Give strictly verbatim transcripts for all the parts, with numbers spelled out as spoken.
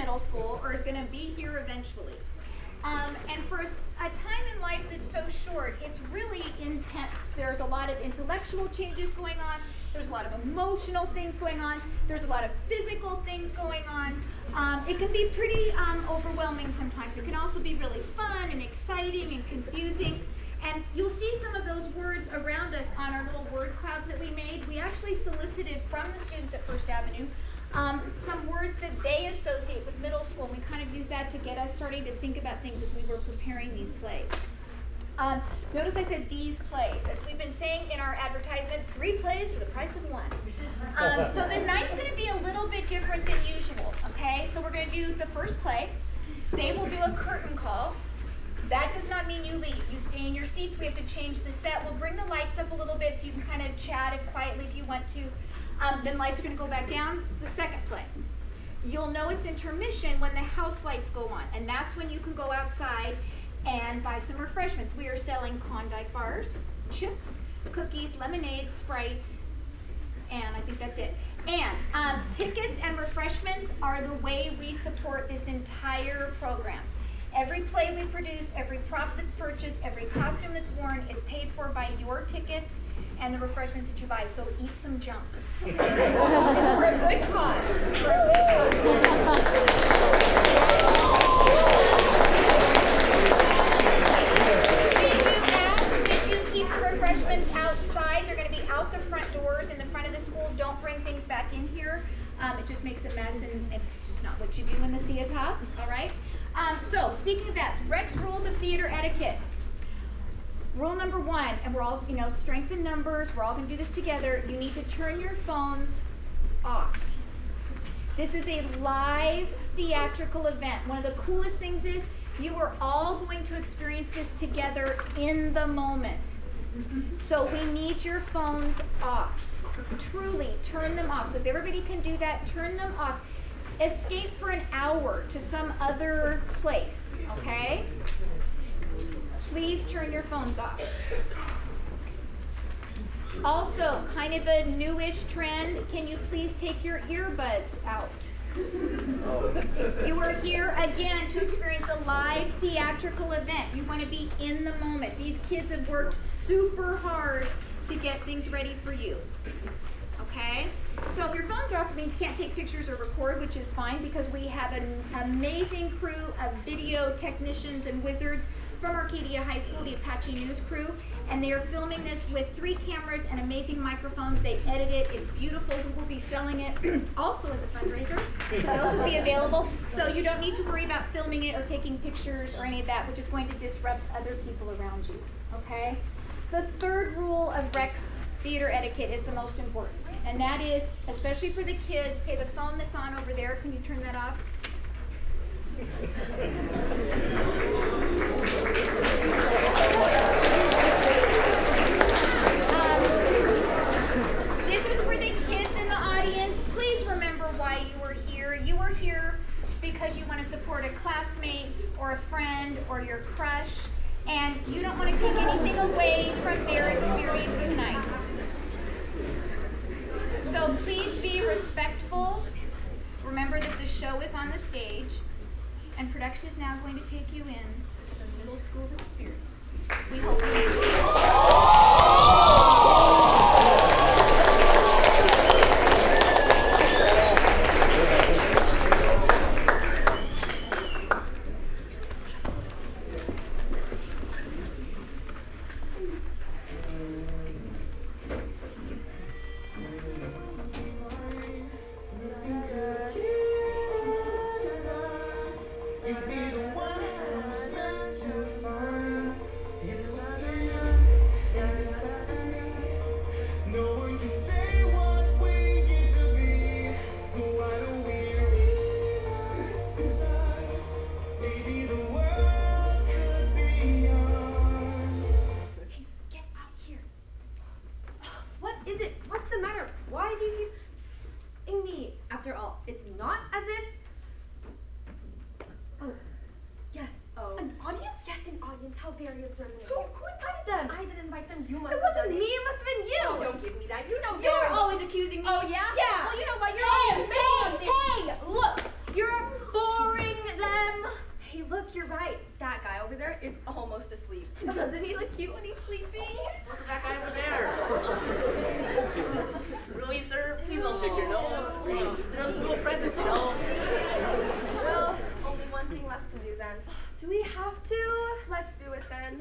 middle school or is going to be here eventually. Um, and for a, a time in life that's so short, it's really intense. There's a lot of intellectual changes going on. There's a lot of emotional things going on. There's a lot of physical things going on. Um, it can be pretty um, overwhelming sometimes. It can also be really fun and exciting and confusing. And you'll see some of those words around us on our little word clouds that we made. We actually solicited from the students at First Avenue um, some words that they associate with middle school. And we kind of use that to get us starting to think about things as we were preparing these plays. Um, notice I said these plays. As we've been saying in our advertisement, three plays for the price of one. Um, so the night's going to be a little bit different than usual, okay? So we're going to do the first play. They will do a curtain call. That does not mean you leave. You stay in your seats. We have to change the set. We'll bring the lights up a little bit so you can kind of chat if quietly if you want to. Um, then lights are going to go back down. The second play. You'll know it's intermission when the house lights go on, and that's when you can go outside and buy some refreshments. We are selling Klondike bars, chips, cookies, lemonade, Sprite, and I think that's it. And um, tickets and refreshments are the way we support this entire program. Every play we produce, every prop that's purchased, every costume that's worn is paid for by your tickets and the refreshments that you buy, so eat some junk. It's for a good cause. It's for a good cause. Refreshments outside. They're going to be out the front doors in the front of the school. Don't bring things back in here. Um, it just makes a mess, and, and it's just not what you do in the theater. All right. Um, so speaking of that, Rex rules of theater etiquette. Rule number one, and we're all, you know, strength in numbers. We're all going to do this together. You need to turn your phones off. This is a live theatrical event. One of the coolest things is you are all going to experience this together in the moment. So we need your phones off. Truly, turn them off. So if everybody can do that, turn them off. Escape for an hour to some other place, okay? Please turn your phones off. Also, kind of a newish trend, can you please take your earbuds out? You are here again to experience a live theatrical event. You want to be in the moment. These kids have worked super hard to get things ready for you. Okay? So if your phones are off, it means you can't take pictures or record, which is fine because we have an amazing crew of video technicians and wizards from Arcadia High School, the Apache News crew, and they are filming this with three cameras and amazing microphones. They edit it. It's beautiful. We will be selling it also as a fundraiser, so those will be available. So you don't need to worry about filming it or taking pictures or any of that, which is going to disrupt other people around you, okay? The third rule of Rex theater etiquette is the most important, and that is, especially for the kids, okay, the phone that's on over there, can you turn that off? Um, this is for the kids in the audience. Please remember why you were here. You were here because you want to support a classmate or a friend or your crush, and you don't want to take anything away from their experience tonight. So please be respectful. Remember that the show is on the stage, and production is now going to take you in to the middle school experience. We hope you enjoy it. Oh, yeah? Yeah. Well, you know what? You're hey, hey, hey, look. You're a boring Hey, look, you're right. That guy over there is almost asleep. Doesn't he look cute when he's sleeping? Look at that guy over there. Really, sir? Please don't pick your nose. They're a little present, you know? Well, only one thing left to do then. Do we have to? Let's do it then.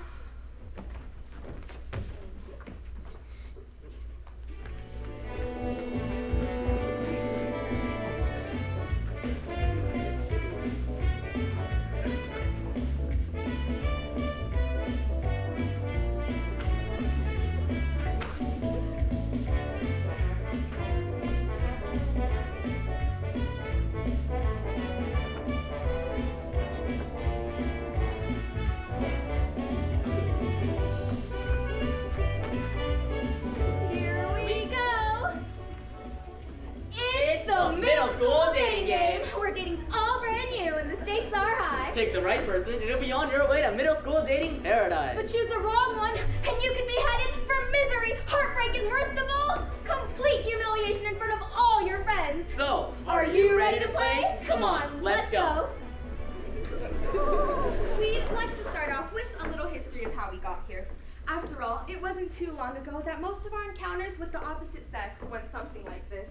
Pick the right person, and you'll be on your way to middle school dating paradise. But choose the wrong one, and you could be headed for misery, heartbreak, and worst of all, complete humiliation in front of all your friends. So, are, are you ready, ready to play? Come on, let's, let's go. go. We'd like to start off with a little history of how we got here. After all, it wasn't too long ago that most of our encounters with the opposite sex went something like this.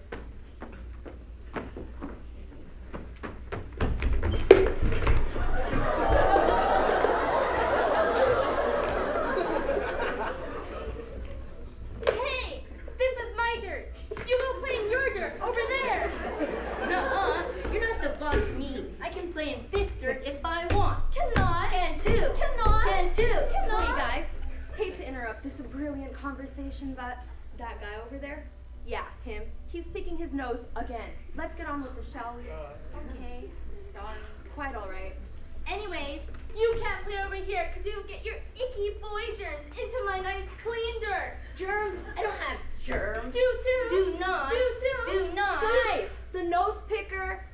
Hey, this is my dirt. You go play in your dirt over there. Nuh-uh, you're not the boss me. I can play in this dirt if I want. Cannot. Can too. Cannot. Can too. Cannot. Hey guys, hate to interrupt this brilliant conversation, but that guy over there, yeah, him, he's picking his nose again. Let's get on with it, shall we? Okay. Sorry. Quite all right. Anyways, you can't play over here because you'll get your icky boy germs into my nice clean dirt. Germs? I don't have germs. Do too. Do not. Do too. Do not. Guys, the nose picker.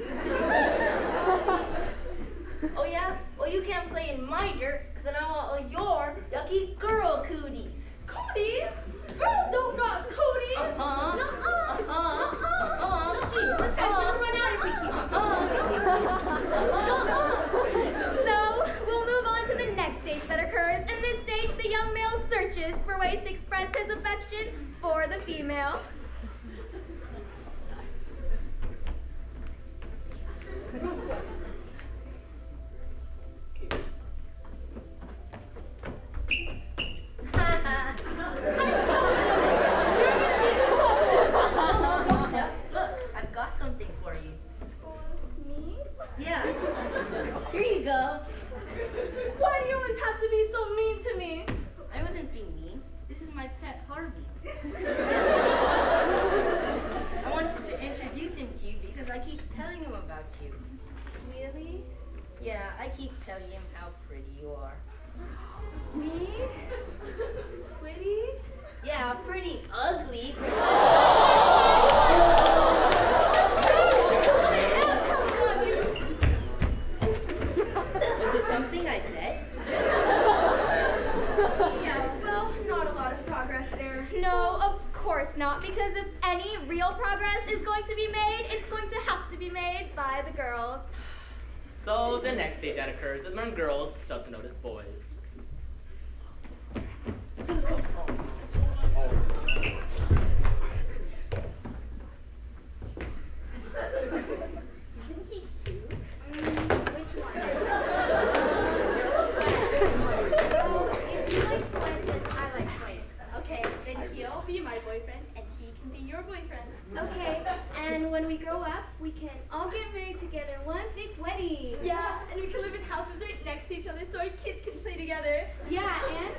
Oh yeah? Well, you can't play in my dirt because then I want all your yucky girl cooties. Cooties? Girls don't got cooties. Uh-huh. Nuh-uh. Uh-huh. Nuh-uh. Uh-huh. Jeez, this guy's gonna run out if we keep on. So, we'll move on to the next stage that occurs. In this stage, the young male searches for ways to express his affection for the female. Look, I've got something for you. Me? Yeah. Here you go. Why do you always have to be so mean to me? I wasn't being mean. This is my pet Harvey. I wanted to introduce him to you because I keep telling him about you. Really? Yeah, I keep telling him how pretty you are. Me? Pretty? Yeah, pretty ugly. Was it something I said? Yes, well, not a lot of progress there. No, of course not, because if any real progress is going to be made, it's going to have to be made by the girls. So, the next stage that occurs is when girls start to notice boys. Isn't he cute? Mm, which one? Oh, if you like Fuentes, I like Fuentes. Okay, then he'll be my boyfriend, and he can be your boyfriend. Okay, and when we grow up, we can all get married together, one big wedding. Yeah, and we can live in houses right next to each other so our kids can play together. Yeah, and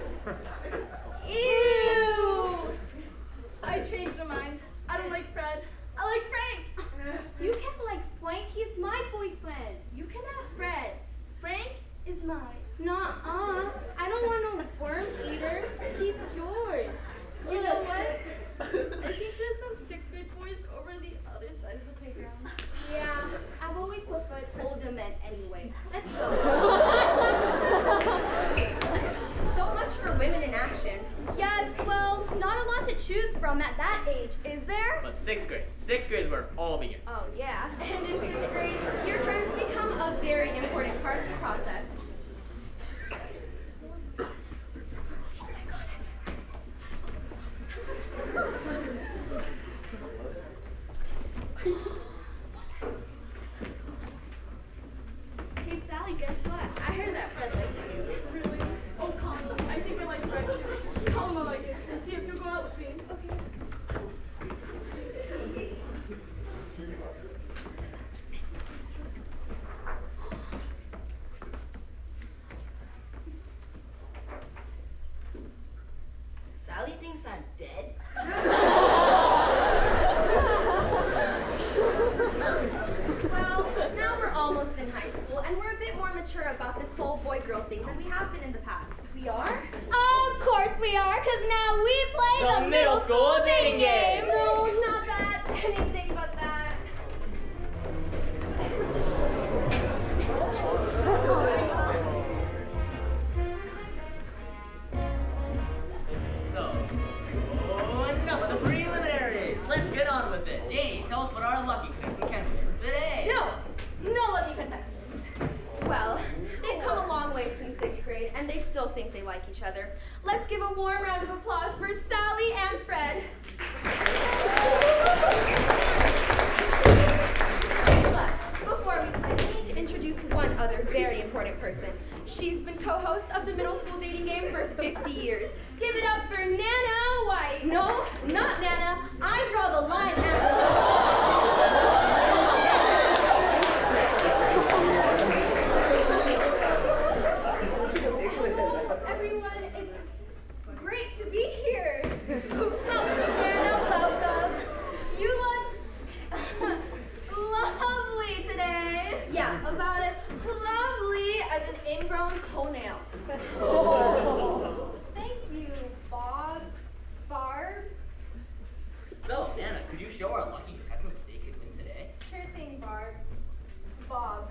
Ew! I changed my mind. I don't like Fred. I like Frank. you can't like Frank, he's my boyfriend. You can have Fred. Frank is mine. Nuh-uh, I don't want no worm eaters, he's yours. You know what? I think there's some sixth grade boys over the other side of the playground. Yeah, I've always preferred older men anyway. Let's go. So much for women in action. Yes, well, not a lot to choose from at that age, is there? But sixth grade. Sixth grade is where it all begins. Oh, yeah. And in sixth grade, your friends become a very important part guess what? I heard that Fred likes you. Really? Oh, come on. I think I like Fred too. Tell him I like it and see if you'll go out with me. Okay. Sally thinks I'm dead. Well, now we're almost in high school, and we're a bit more mature about this whole boy-girl thing than we have been in the past. We are? Of course we are, because now we play The the, middle school dating game. No, not that. Anything but that. So, oh, enough of the preliminaries. Let's get on with it. Janie, tell us what our lucky contestant can win today. No, no lucky contestants. Well, they've come a long way since sixth grade, and they still think they like each other. Let's give a warm round of applause for Sally and Fred. But before we begin, we need to introduce one other very important person. She's been co-host of the middle school dating game for fifty years. Give it up for Nana White. No, not Nana. I draw the line at. Hello, everyone. It's great to be here. Welcome, Nana, welcome. You look lovely today. Yeah, about as lovely as an ingrown toenail. Thank you, Bob. Barb. So, Nana, could you show our lucky contestant what they could win today? Sure thing, Barb. Bob.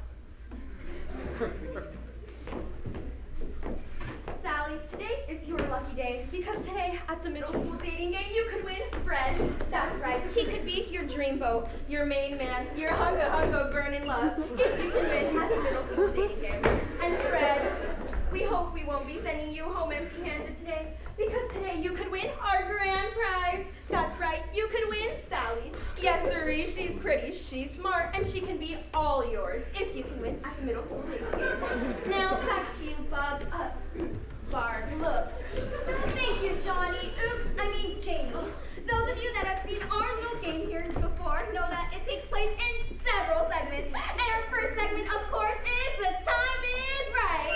Sally, today is your lucky day because today at the middle school dating game you could win Fred. That's right. He could be your dreamboat, your main man, your hunga hunga burning love if you can win at the middle school dating game. And Fred, we hope we won't be sending you home empty-handed today because today you could win our grand prize. That's right, you could win Sally. Yes, sirree, she's pretty, she's smart, and she can be all yours if you can win at the middle school dating game. Now back to you, Bob. Uh, Barb, look. Thank you, Johnny. Oops, I mean Jamie. Those of you that have seen our little game here before know that it takes place in several segments. And our first segment, of course, is The Time Is Right.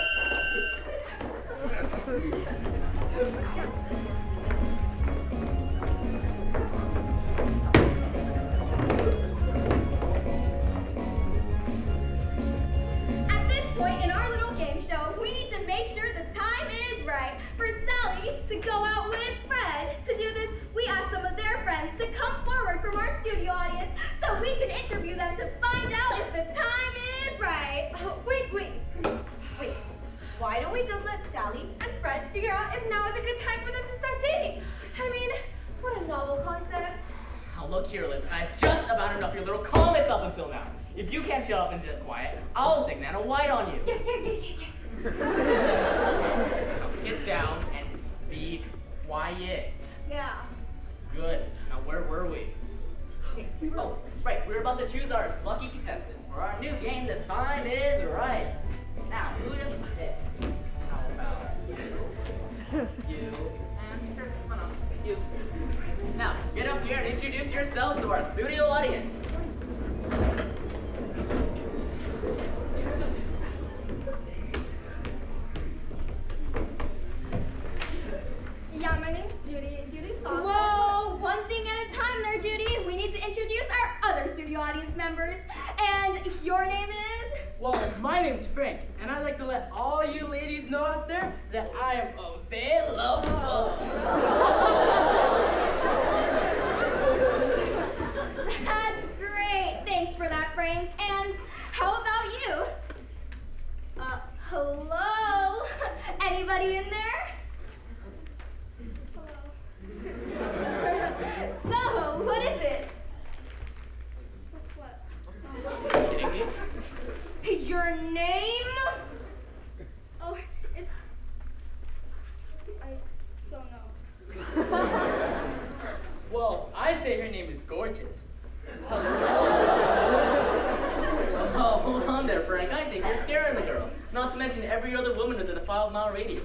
At this point in our little game show, we need to make sure the time is right for Sally to go out with Fred. To do this, we asked some of their friends to come forward from our studio audience so we can interview them to find out if the time is right. Oh, wait, wait, wait. Why don't we just let Sally and Fred figure out if now is a good time for them to start dating? I mean, what a novel concept. Now look here, Liz. I've just about enough of your little comments up until now. If you can't shut up and sit quiet, I'll take Nana White on you. Yeah, yeah, yeah, yeah, yeah. Now sit down and be quiet. Yeah. Good. Now where were we? Oh, right. We were about to choose our lucky contestants for our new game. The time is right. Now, who to pick? How about you? You. And here, come on. You. Now, get up here and introduce yourselves to our studio audience. Yeah, my name's Judy. Judy Salsa. Whoa, one thing at a time there, Judy. We need to introduce our other studio audience members. And your name is? Well, my name's Frank, and I'd like to let all you ladies know out there that I am available. That's great. Thanks for that, Frank. And how about you? Uh, hello? Anybody in there? So, what is it? What's what? Kidding me? Your name? Oh, it's... I don't know. Well, I'd say her name is gorgeous. Oh, hold on there. there, Frank. I think you're scaring the girl. Not to mention every other woman within a five-mile radius.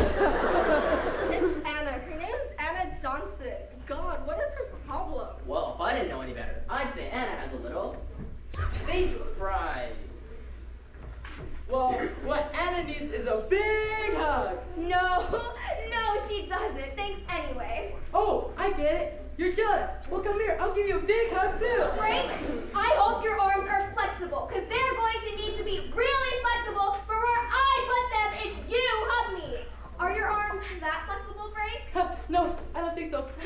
It's Anna. Her name's Anna Johnson. God, what is her problem? Well, if I didn't know any better, I'd say Anna has a little stage fright. Well, what Anna needs is a big hug. No, no, she doesn't. Thanks anyway. Oh, I get it. You're jealous. Well, come here. I'll give you a big hug, too. Frank, I hope your arms are flexible, because they're going to need to be really flexible for where I put them if you hug me. Are your arms that flexible, Frank? Huh, no, I don't think so.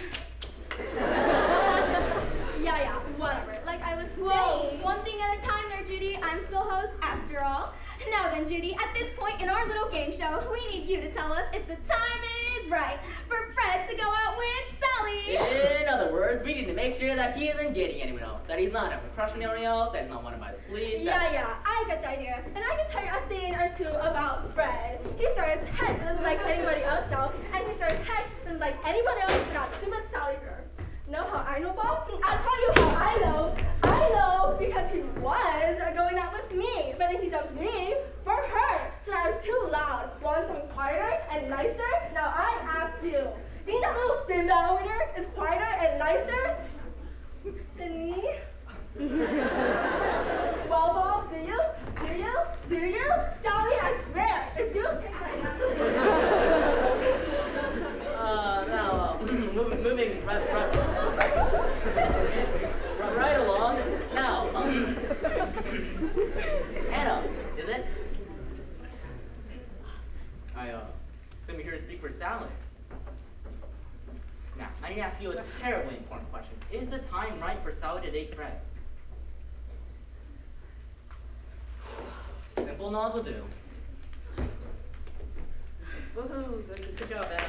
Yeah, yeah, whatever. Like I was Whoa, saying. one thing at a time there, Judy. I'm still host after all. Now then, Judy, at this point in our little game show, we need you to tell us if the time is right for Fred to go out with Sally. In other words, we need to make sure that he isn't dating anyone else, that he's not ever crushing anyone else, that he's not wanted by the police. Yeah, that- yeah, I get the idea. And I can tell you a thing or two about Fred. He starts, heck, doesn't like anybody else now. And he starts, heck, doesn't like anybody else but that stupid Sally girl. Know how I know, Bob? I'll tell you how I know. I know because he was going out with me, but then he dumped me for her. So I was too loud. Want something quieter and nicer? Now I ask you, think that little female over there is quieter and nicer than me? Well, Bob, do you? Do you? Do you? Sally, I swear, if you take my hand. Uh, now, uh, moving, moving right, right, right, right along. Now, um, Anna, is it? I, uh, assume you're here to speak for Sally. Now, I need to ask you a terribly important question. Is the time right for Sally to date Fred? Simple nod will do. Woohoo! Good, good job, Anna.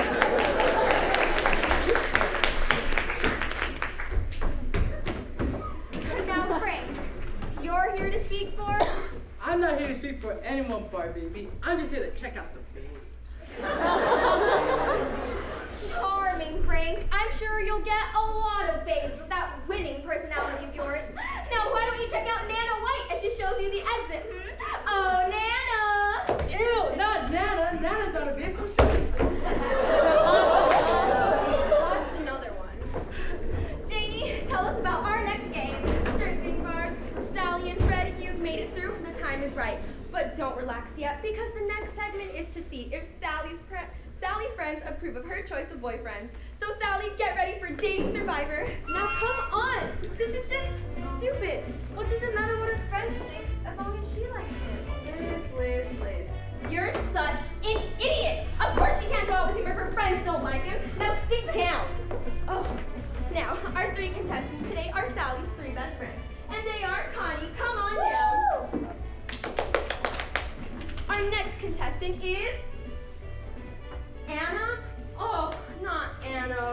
Now, Frank, you're here to speak for? I'm not here to speak for anyone, Barbie. I'm just here to check out the babes. Charming, Frank. I'm sure you'll get a lot of babes with that winning personality of yours. Now, why don't you check out Nana White as she shows you the exit, hmm? Oh, Nana! Ew, not Nana. Nana's not a babe. She's Lost another one. Janie, tell us about our next game. Sure thing, Barb. Sally and Fred, you've made it through. The time is right. But don't relax yet, because the next segment is to see if Sally's pre Sally's friends approve of her choice of boyfriends. So Sally, get ready for Dating Survivor. Now, come on. This is just stupid. What does it matter what her friends think as long as she likes him? Liz, Liz, Liz. You're such an idiot! Of course she can't go out with him if her friends don't like him. Now sit down! Oh, now, our three contestants today are Sally's three best friends. And they are Connie. Come on down. Our next contestant is Anna. Oh, not Anna.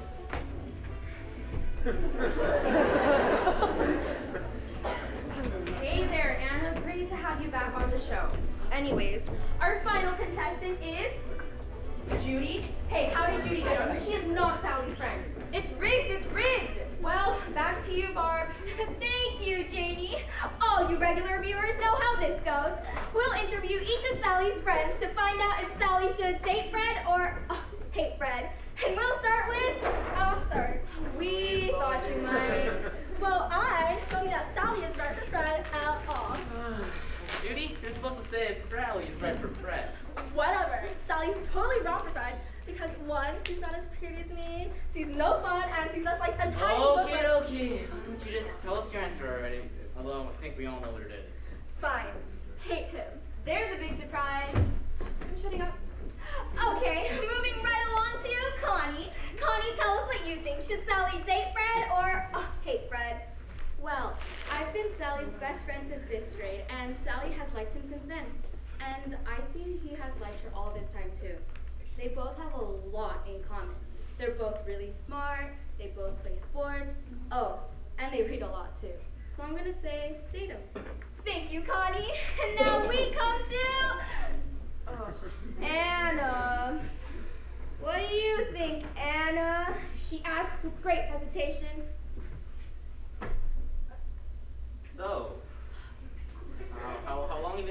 Hey there, Anna. Great to have you back on the show. Anyways, our final contestant is Judy. Hey, how did Judy get on here? She is not Sally's friend. It's rigged, it's rigged. Well, back to you, Barb. Thank you, Janie. All you regular viewers know how this goes. We'll interview each of Sally's friends to find out if Sally should date Fred or uh, hate Fred. And we'll start with... I'll start. We thought you might. Well, I don't think that Sally is right for Fred at all. Judy, you're supposed to say Sally is right for Fred. Whatever. Sally's totally wrong for Fred. Because one, she's not as pretty as me, she's no fun, and she's just like a tiny Okay, booklet. okay. Why don't you just tell us your answer already? Although I think we all know what it is. Fine. Hate him. There's a big surprise. I'm shutting up. Okay, moving right along to Connie. Connie, tell us what you think. Should Sally date Fred or uh, hate Fred? Well, I've been Sally's best friend since sixth grade, and Sally has liked him since then. And I think he has liked her all this time too. They both have a lot in common. They're both really smart, they both play sports, oh, and they read a lot too. So I'm gonna say date him. Thank you, Connie. And now we come to Oh. Anna. What do you think, Anna? She asks with great hesitation. So, uh,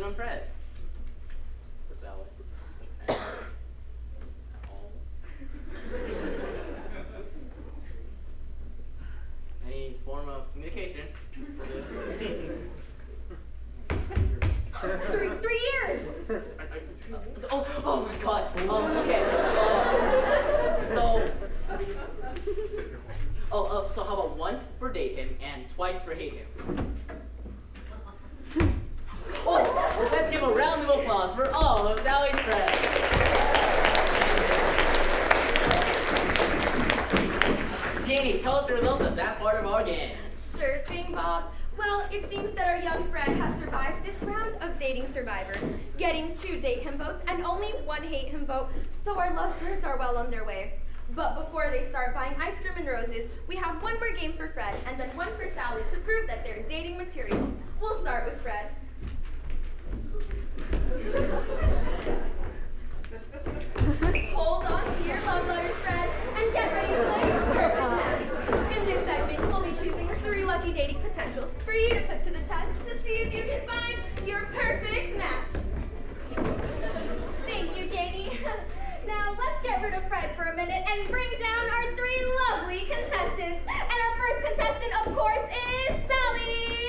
on Fred. For Sally. And, all. Any form of communication. Three, three years. Oh, oh my God. Oh, okay. Uh, so, oh, uh, so how about once for date him and twice for hate him? Oh, let's give a round of applause for all of Sally's friends. Janie, tell us the results of that part of our game. Sure thing, Bob. Well, it seems that our young friend has survived this round of Dating Survivor, getting two date him votes and only one hate him vote, so our lovebirds are well on their way. But before they start buying ice cream and roses, we have one more game for Fred and then one for Sally to prove that they're dating material. We'll start with Fred. Hold on to your love letters, Fred, and get ready to play Perfect Match. In this segment, we'll be choosing three lucky dating potentials for you to put to the test to see if you can find your perfect match. Thank you, Janie. Now let's get rid of Fred for a minute and bring down our three lovely contestants. And our first contestant, of course, is Sally.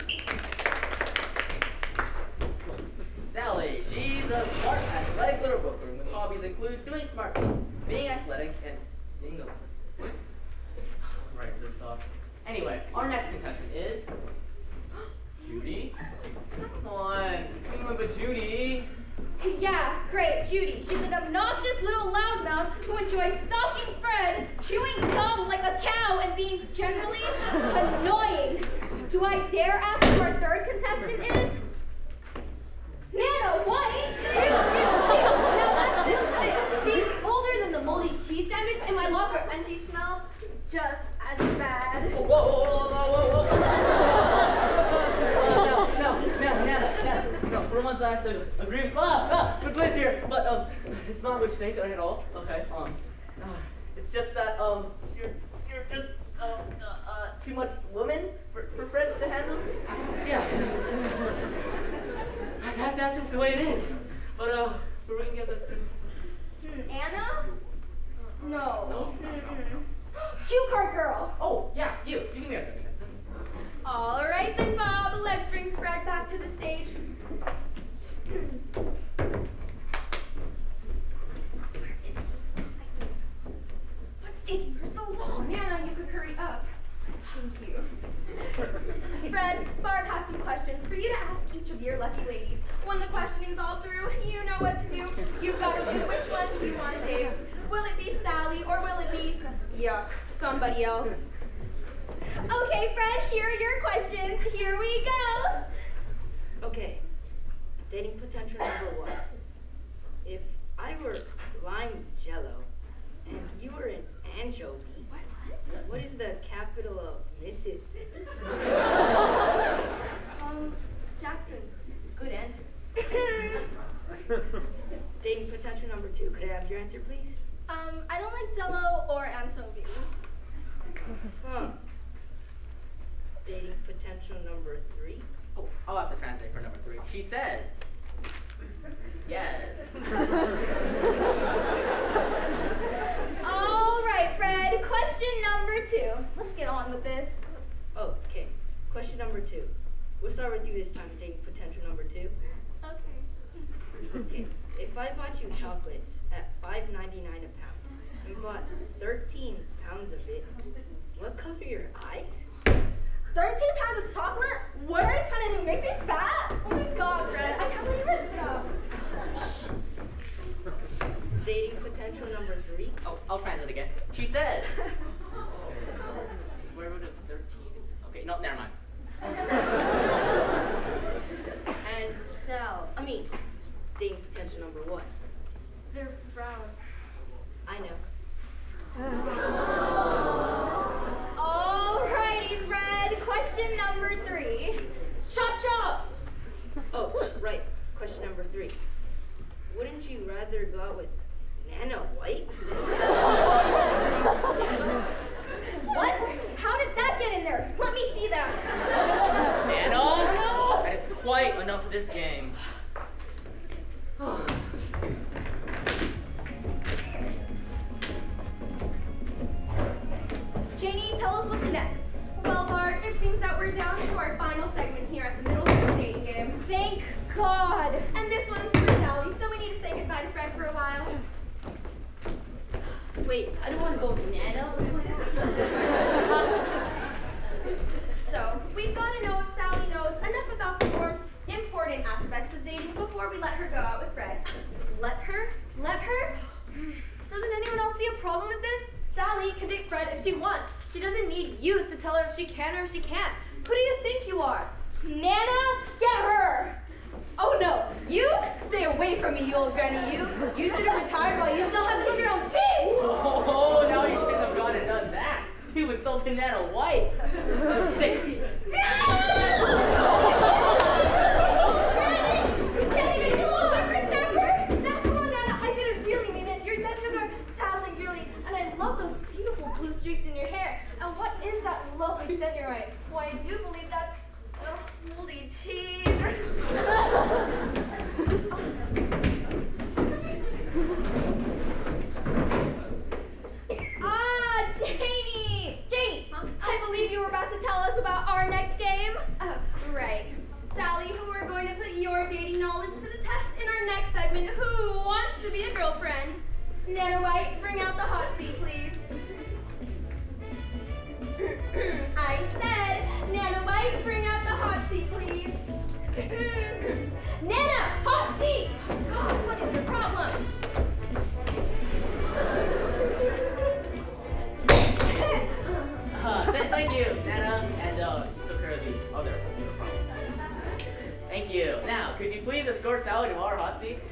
Sally, she's a smart, athletic little booker whose hobbies include doing smart stuff, being athletic, and being the writes this stuff. Anyway, our next contestant is Judy. Come on, come on, but Judy. Yeah, great, Judy. She's an obnoxious little loudmouth who enjoys stalking Fred, chewing gum like a cow, and being generally annoying. Do I dare ask who our third contestant is? Nana White! Now that's just it. She's older than the moldy cheese sandwich in my locker, and she smells just as bad. Whoa, whoa, whoa, whoa, whoa, whoa, whoa. No, no, no, Nana, Nana, no, for once I have to agree with, ah, ah, with Liz here, but, um, it's not which date at all, okay, um, uh, it's just that, um, you're, you're just, uh, uh, uh too much woman for, for Fred to handle? Yeah. That's, that's just the way it is. But, uh, we're going to get a... Hmm, Anna? No. No. Mm-mm. Cue card girl. Oh, yeah, you. You give me a contestant. All right then, Bob. Let's bring Fred back to the stage. What's taking her so long? Nana, you could hurry up. Thank you. Fred, Barb has some questions for you to ask each of your lucky ladies. When the questioning's all through, you know what to do. You've got to pick which one you want to date. Will it be Sally or will it be, yuck, somebody else? Okay, Fred, here are your questions. Here we go. Okay, dating potential number one. If I were lime jello and you were an anchovy, what is the capital of Mississippi? Um, Jackson. Good answer. Dating potential number two. Could I have your answer, please? Um, I don't like Jello or anchovies. Huh. Dating potential number three. Oh, I'll have to translate for number three. She says, yes. All right, Fred. Question number two. Let's get on with this. Oh, okay. Question number two. We'll start with you this time, dating potential number two. Okay. Okay. If I bought you chocolates at five ninety-nine a pound and bought thirteen pounds of it, what color are your eyes? thirteen pounds of chocolate? What are you trying to do? Make me fat? Oh my god, Fred. I can't believe it. Dating potential number three. Oh, I'll translate again. She says, square root of thirteen is, okay, no, never mind. And Sal, I mean, dating potential number one. They're brown. I know. Alrighty, Fred. Question number three. Chop chop. Oh, right. Question number three. Wouldn't you rather go out with Nana White? What? How did that get in there? Let me see that. Nana, that is quite enough of this game. Janie, tell us what's next. Well, Bart, it seems that we're down to our final segment here at the middle school dating game. Thank God. And this one's for Sally, so we need to say goodbye to Fred for a while. Wait, I don't want to go with Nana. So, we've got to know if Sally knows enough about the more important aspects of dating before we let her go out with Fred. Let her? Let her? Doesn't anyone else see a problem with this? Sally can date Fred if she wants. She doesn't need you to tell her if she can or if she can't. Who do you think you are? Nana, get her! Oh no, you? Stay away from me, you old granny, you. You should have retired while you still have some of your own teeth. Oh, now you shouldn't have gone and done that. You insulted Nana White. Sick. Streaks in your hair. And what is that lovely scent you're wearing? Why, I do believe that's uh, moldy cheese. Ah, Janie! Janie, huh? I believe you were about to tell us about our next game. Uh, right. Sally, who we're going to put your dating knowledge to the test in our next segment. Who wants to be a girlfriend? Nana White, bring out the hot seat, please. I said, Nana White, bring out the hot seat, please. Nana, hot seat! God, what is your problem? Uh, th thank you, Nana, and uh, took care of the other problem. Thank you. Now, could you please escort Sally to our hot seat?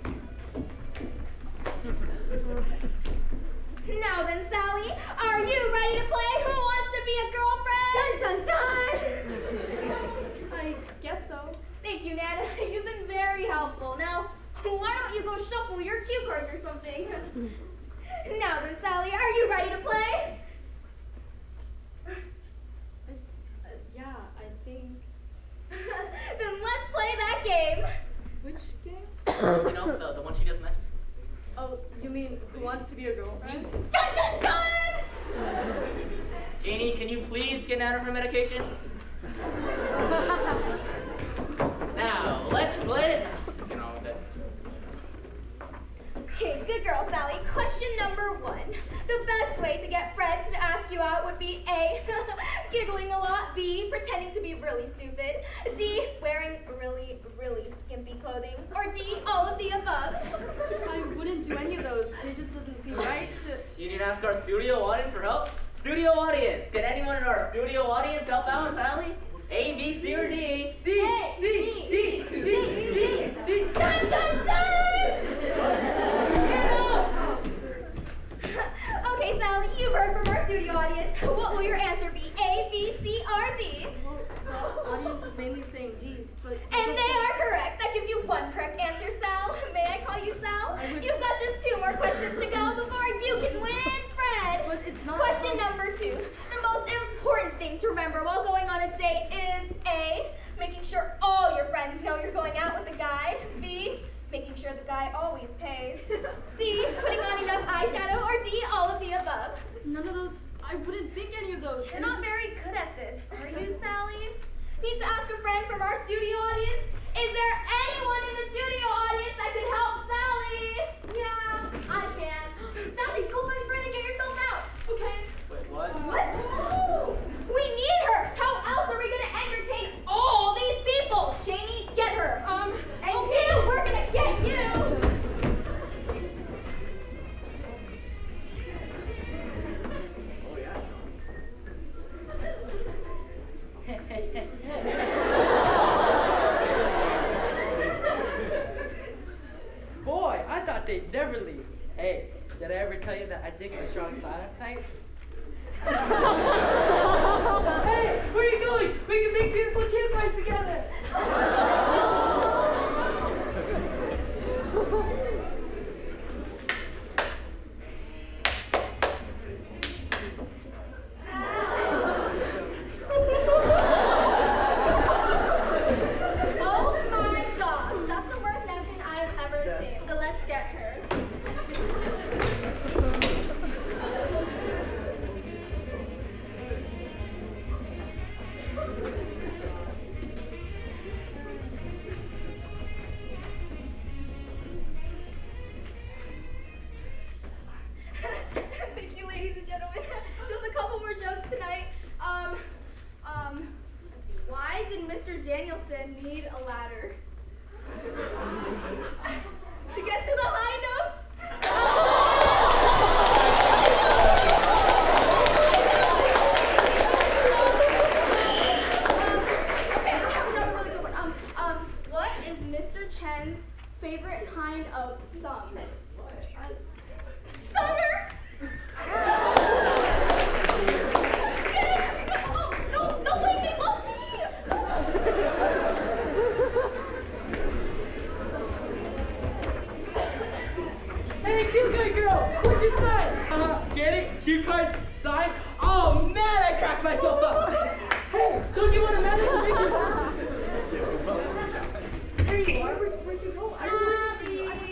Now then, Sally, are you ready to play Who Wants to Be a Girlfriend? Dun dun dun! I guess so. Thank you, Nana. You've been very helpful. Now, why don't you go shuffle your cue cards or something? Now then, Sally, are you ready to play? Uh, yeah, I think. Then let's play that game. Which game? You know, the, the one she just mentioned. Oh, you mean Who Wants to Be a Girlfriend? Dun dun dun! Janie, can you please get Nana her medication? Now, let's play. Just get on with it. Okay, good girl, Sally. Question number one. The best way to get friends to ask you out would be A, giggling a lot, B, pretending to be really stupid, D, wearing really, really skimpy clothing, or D, all of the above. I wouldn't do any of those. It just doesn't seem right to... You need to ask our studio audience for help? Studio audience! Can anyone in our studio audience help out with Sally? A, B, C, or D? C, A, C, C, C, C, C, C. Dun dun dun! Okay, Sally, you've heard from our studio audience. What will your answer be? A, B, C, or D? Well, the audience is mainly saying D's, but... And they are correct. That gives you one correct answer, Sal. May I call you Sal? You've got just two more questions to go before you can win, Fred. But it's not... Question number two. The most important thing to remember while going on a date is A, making sure all your friends know you're going out with a guy. B, making sure the guy always pays. C, putting on enough eyeshadow. Or D, all of the above. None of those... I wouldn't think any of those. You're not very good at this, are you, Sally? Need to ask a friend from our studio audience? Is there anyone in the studio audience that could help Sally? Yeah, I can. Sally, go find Fred and get yourself out. Okay. Wait, what? What? We need her! How else are we gonna entertain all these people? Janie, get her. Um, and okay. You, we're gonna get you! Boy, I thought they'd never leave. Hey, did I ever tell you that I dig the strong silent type? Hey, where are you going? We can make beautiful campfires together. Oh my Chen's favorite kind of summer? Summer! No, no, wait, they love me! Hey, cue card girl, what'd you sign? Uh, get it? Cue card, sign? Oh man, I cracked myself up. Hey, don't you want a man that can make you? There you are. Where, where'd you go? I was waiting for you. I-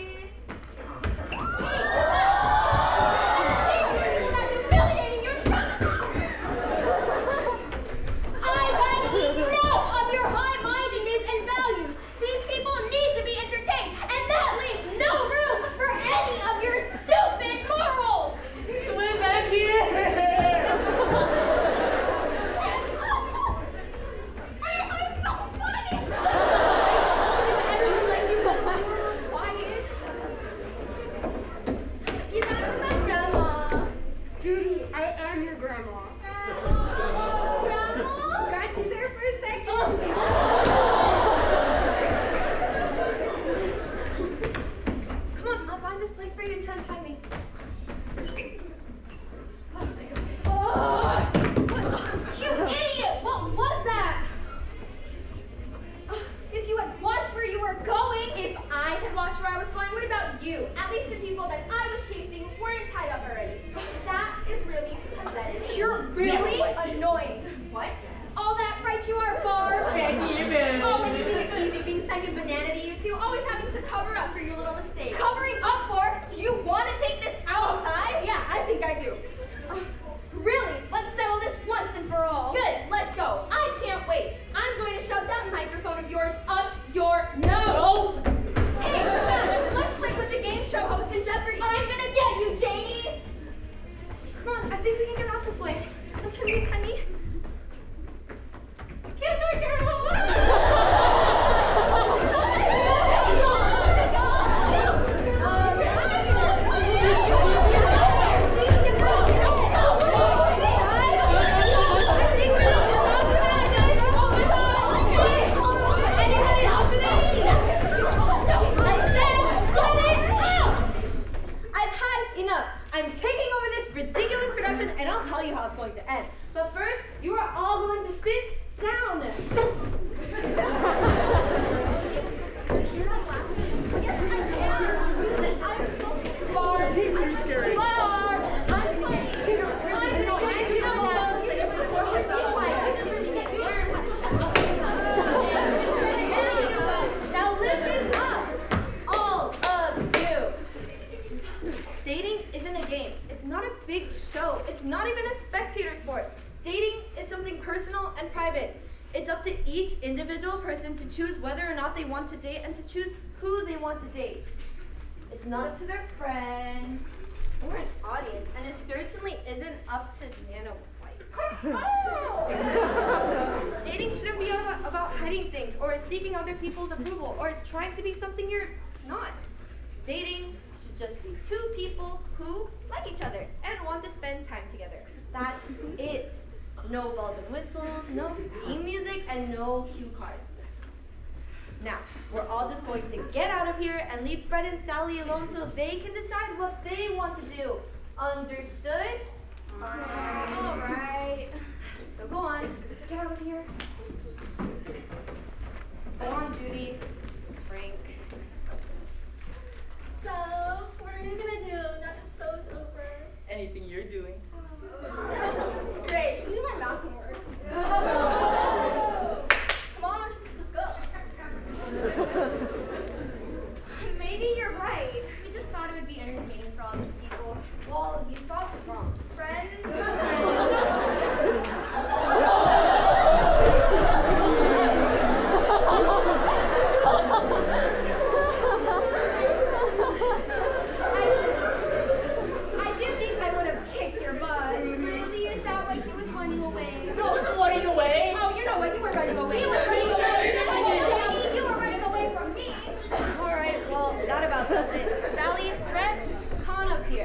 Want to date and to choose who they want to date. It's not up to their friends or an audience, and it certainly isn't up to Nana White. Oh! Dating shouldn't be about, about hiding things or seeking other people's approval or trying to be something you're not. Dating should just be two people who like each other and want to spend time together. That's it. No bells and whistles, no theme music, and no cue cards. Now, we're all just going to get out of here and leave Fred and Sally alone so they can decide what they want to do. Understood? All right. All right. So go on. Get out of here. Go on, Judy. Frank. So, what are you going to do now the show's over? Anything you're doing. Great. You do my math homework. Come on. Maybe you're right. We just thought it would be entertaining for all these people. Well, you thought it wrong. Friends? I, I do think I would have kicked your butt. Really? Is that why he was running away? I wasn't running away. Oh, you know what? You were running away. You were running away. You were running away from me. All right, well, that about does it. Sally, Fred, come on up here.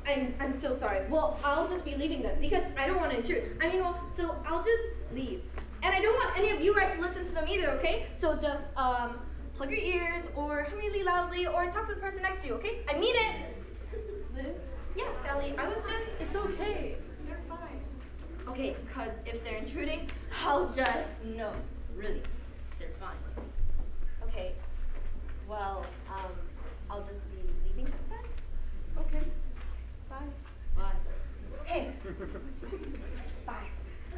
I'm I'm so sorry. Well, I'll just be leaving then because I don't want to intrude. I mean, well, so I'll just leave. And I don't want any of you guys to listen to them either, okay? So just um plug your ears or hum really loudly or talk to the person next to you, okay? I mean it. Liz? Yeah, Sally, I was just It's okay. They're fine. okay, cuz if they're intruding, I'll just No, really, they're fine. okay. Well, um I'll just be leaving then. Okay. Bye. Bye. Hey. Bye.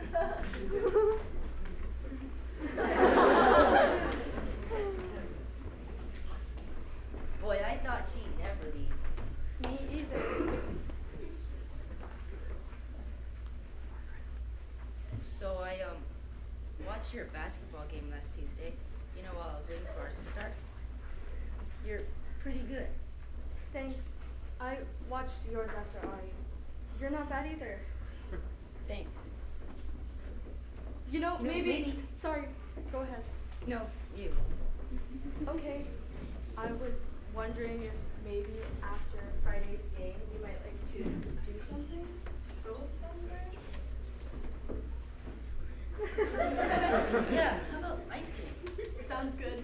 Boy, I thought she'd never leave. Me either. So I um watched your basketball game last Tuesday, you know, while I was waiting for ours to start. You're pretty good. Thanks. I watched yours after ours. You're not bad either. Thanks. You know, You know, maybe, maybe- Sorry, go ahead. No, you. Okay. I was wondering if maybe after Friday's game you might like to do something? Go somewhere? Yeah, how about ice cream? Sounds good.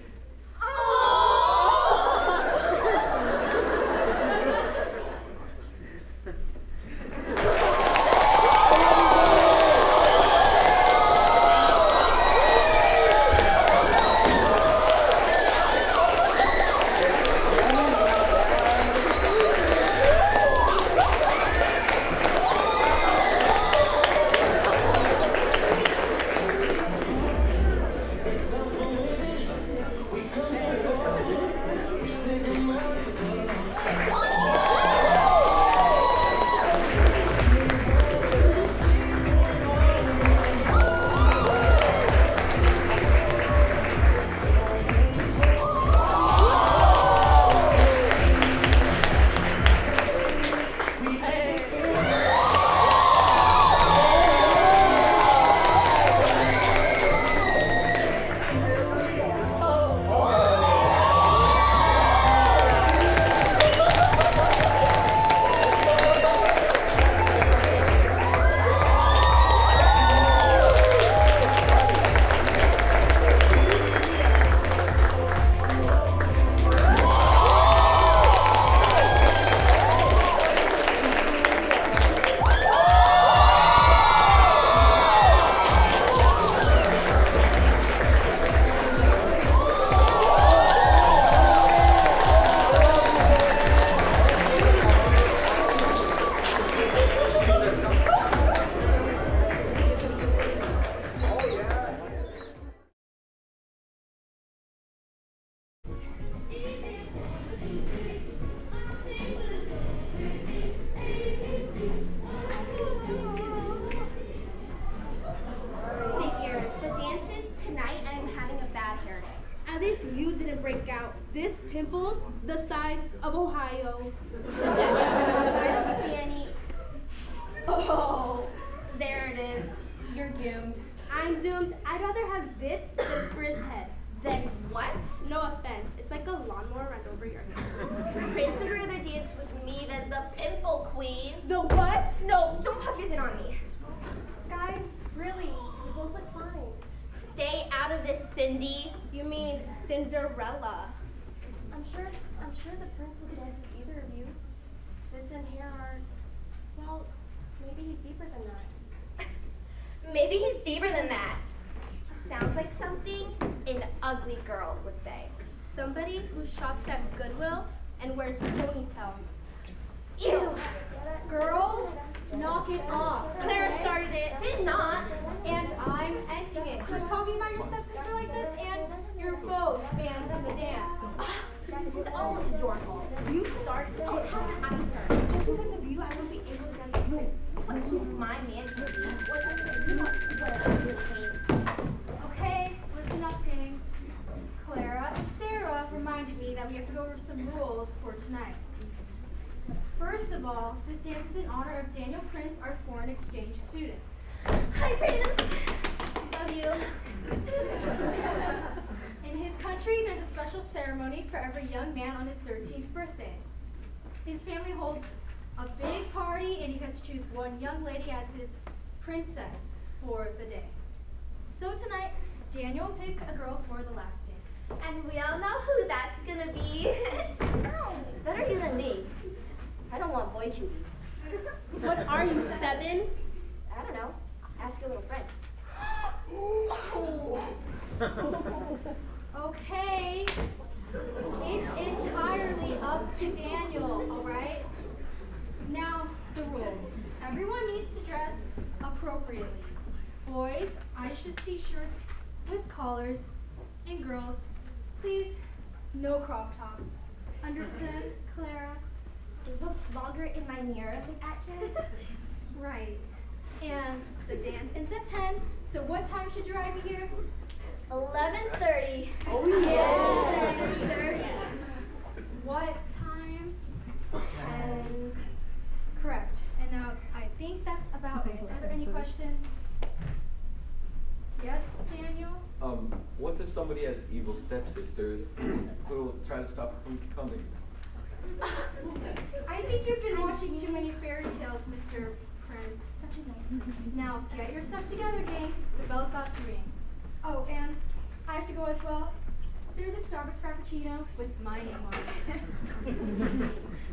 This pimple's the size of Ohio. I don't see any. Oh, there it is. You're doomed. I'm doomed. I'd rather have zits than frizz head. Then what? No offense. It's like a lawnmower run over your head. Prince would rather dance with me than the pimple queen. The what? No, don't pop yours in on me. Guys, really, you both look fine. Stay out of this, Cindy. You mean Cinderella? I'm sure, I'm sure the prince would dance with either of you. Zits and hair are, well, maybe he's deeper than that. Maybe he's deeper than that. Sounds like something an ugly girl would say. Somebody who shops at Goodwill and wears ponytails. Ew! Girls, knock it off. Clara started it. Did not. And I'm ending it. Quit talking about your stepsister like this, and you're both banned from the dance. This is all your fault. You started it. Oh, how did I start? Just because of you, I won't be able to dance with you. But he's my man. You know what I'm doing. Okay, listen up, gang. Clara and Sarah reminded me that we have to go over some rules for tonight. First of all, this dance is in honor of Daniel Prince, our foreign exchange student. Hi, Prince. Love you. In his country, there's a special ceremony for every young man on his thirteenth birthday. His family holds a big party gets to choose one young lady as his princess for the day. So tonight, Daniel will pick a girl for the last dance. And we all know who that's gonna be. Better you than me. I don't want boy cuties. What are you, seven? I don't know. Ask your little friend. Okay. It's entirely up to Daniel, all right? Now, the rules. Everyone needs to dress appropriately. Boys, I should see shirts with collars. And girls, please, no crop tops. Understood, Clara? It looked longer in my mirror, Miss Atkins. Right. And the dance ends at ten, so what time should you arrive here? eleven thirty. Oh, yeah. eleven thirty. What time? ten. Correct. And now, I think that's about it. Are there any questions? Yes, Daniel? Um, what if somebody has evil stepsisters who will try to stop her from coming? I think you've been watching too many fairy tales, Mister Prince. Such a nice person. Now, get your stuff together, gang. The bell's about to ring. Oh, and I have to go as well. There's a Starbucks Frappuccino with my name on it.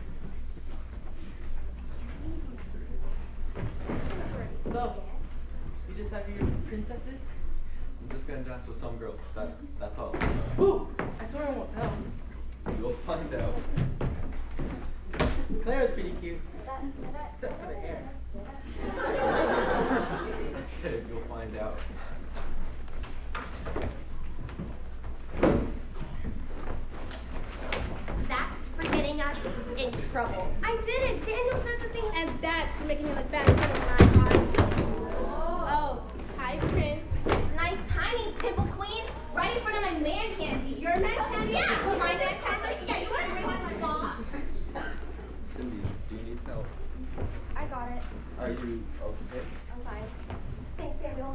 So, you just have your princesses? I'm just gonna dance with some girl. That, that's all. Ooh! I swear I won't tell. You'll find out. Claire's pretty cute. Except for the hair. I said you'll find out. That's for getting us in trouble. I did it. Daniel said the thing. And that's for making me look bad in front of my eyes. Oh, hi, Prince. Nice timing, Pimple Queen. Right in front of my man candy. Your man candy? Yeah, my man candy. Yeah, you want to bring this along? Cindy, do you need help? I got it. Are you okay? I'm fine. Thanks, Daniel.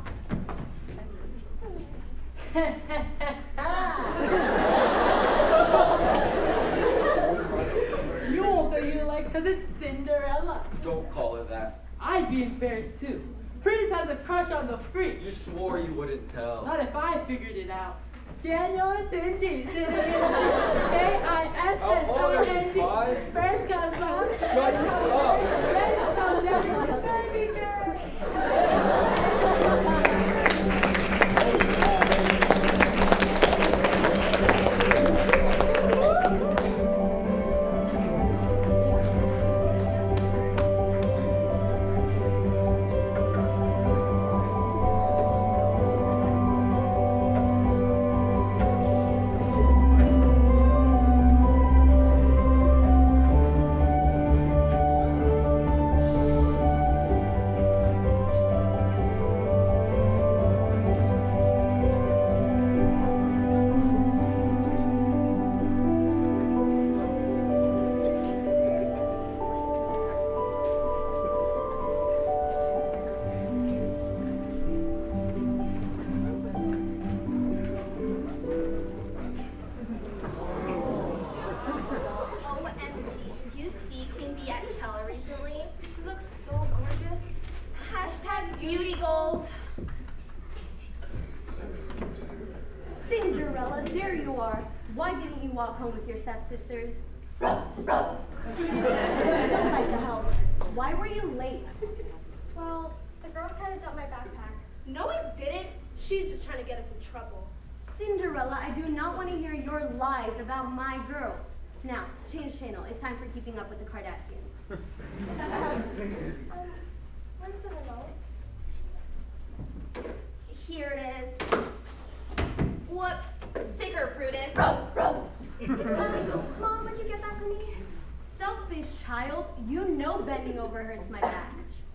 You won't say you like, cause it's Cinderella. Don't call her that. I'd be embarrassed too. Prince has a crush on the freak. You swore you wouldn't tell. Not if I figured it out. Daniel and Cindy sitting in a K I S S O N D. Five. First comes up. Shut up. Then comes down. Baby girl. Cinderella, there you are. Why didn't you walk home with your stepsisters? Don't like the help. Why were you late? Well, the girls kind of dumped my backpack. No, it didn't. She's just trying to get us in trouble. Cinderella, I do not want to hear your lies about my girls. Now, change channel. It's time for Keeping Up with the Kardashians. Um, where's the remote? Here it is. Whoops. Sicker, Brutus. um, Mom, where'd you get that for me? Selfish child. You know bending over hurts my back.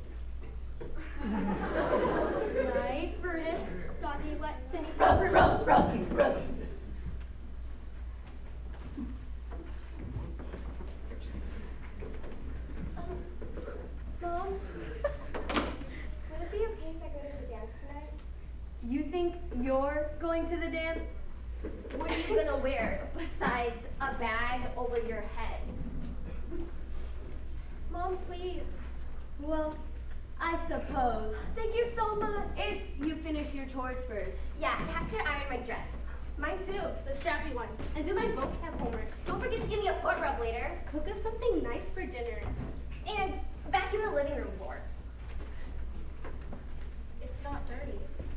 Nice, Brutus. Doggy, what? Cindy. Mom, would it be okay if I go to the dance tonight? You think you're going to the dance? What are you gonna wear besides a bag over your head? Mom, please. Well, I suppose. Thank you so much. If you finish your chores first. Yeah, I have to iron my dress. Mine too, the strappy one. And do my vocab homework. Don't forget to give me a foot rub later. Cook us something nice for dinner. And vacuum the living room floor. It's not dirty.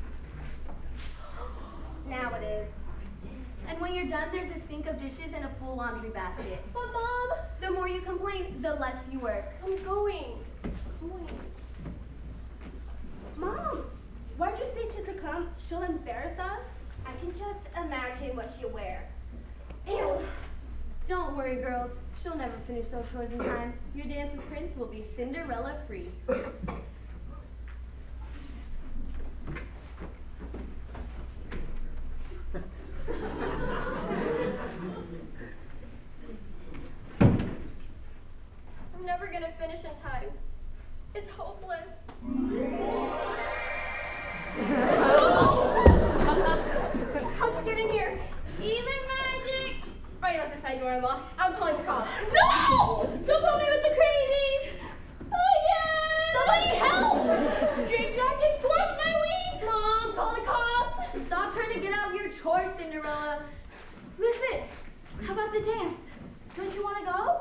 Now it is. And when you're done, there's a sink of dishes and a full laundry basket. But Mom, The more you complain, the less you work. I'm going. I'm going. Mom, why'd you say she could come? She'll embarrass us. I can just imagine what she'll wear. Ew. Don't worry, girls. She'll never finish those chores in time. Your dance with Prince will be Cinderella free. I'm never gonna finish in time. It's hopeless. How'd you get in here? Either magic. Oh, you left the side door unlocked. I'm calling the cops. No! Don't put me with the crazies! Oh, yeah! Somebody help! Dream jacket squashed my wings! Mom, call the cops! Stop trying to get out of your chores, Cinderella. Listen, how about the dance? Don't you want to go?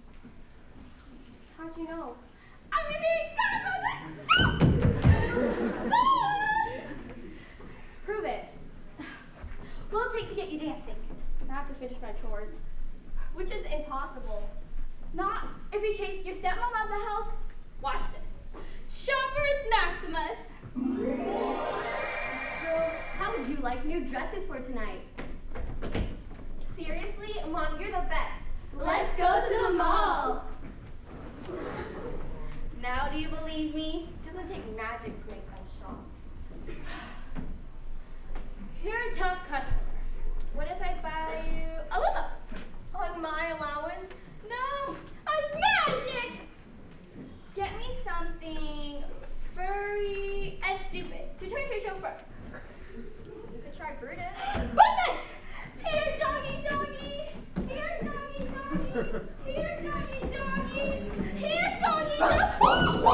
How'd you know? I'm gonna be a godmother! Prove it. What'll it take to get you dancing? I have to finish my chores. Which is impossible. Not if you chase your stepmom out of the house. Watch this. Shoppers Maximus. Girls, how would you like new dresses for tonight? Seriously, Mom, you're the best. Let's go to the mall. Now do you believe me? It doesn't take magic to make them shop. You're a tough customer. What if I buy you a limo? On my allowance? No, a magic! Get me something furry and stupid to turn to a chauffeur. You could try Brutus. Perfect! Here, doggy, doggy. Here, doggy, doggy. Here, doggy, doggy. Here, doggy, doggy.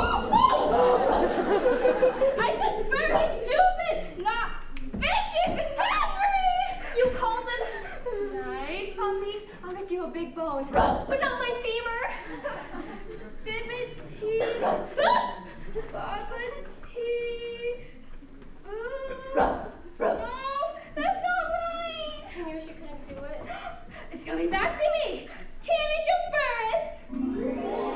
I said furry, stupid, not bitches and furry. You called him? Nice. Puppy, I'll get you a big bone. But not my femur. Bibbity. Bobbity. Boo. No, that's not right. I knew she couldn't do it. It's coming back to me. Candy chauffeurs.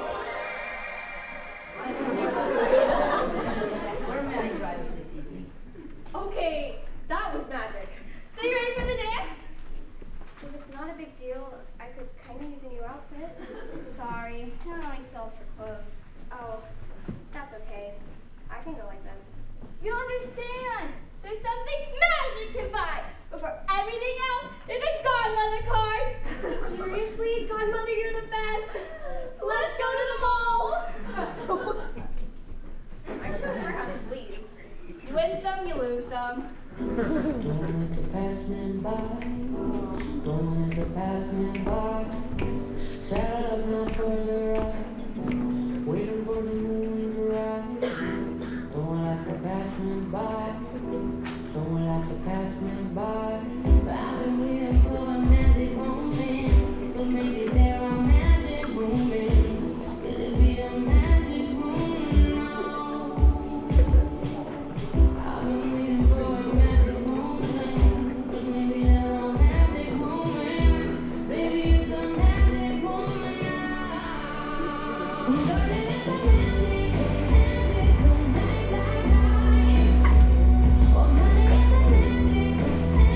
Where may I drive you this evening? Okay, that was magic. Are you ready for the dance? If it's not a big deal, I could kind of use a new outfit. Sorry, I don't always sell for clothes. Oh, that's okay. I can go like this. You don't understand. There's something magic to buy. But for everything else, there's a godmother card. Seriously, Godmother, you're the best. Let's go to the mall. My chauffeur has fleas. You win some, you lose some. Don't let the past man by. Don't let the past man by. Saddle up now for the ride. Waiting for the moon to rise. Don't let the past man by. Don't let the past man by. I've been waiting for a magic moment. But maybe there are magic moments. Could it be a magic moment now? I've been waiting for a magic moment. But maybe there are magic moments. Baby, it's a magic moment now. But it is a magic, magic moment like life. Oh, honey, it's a magic, magic.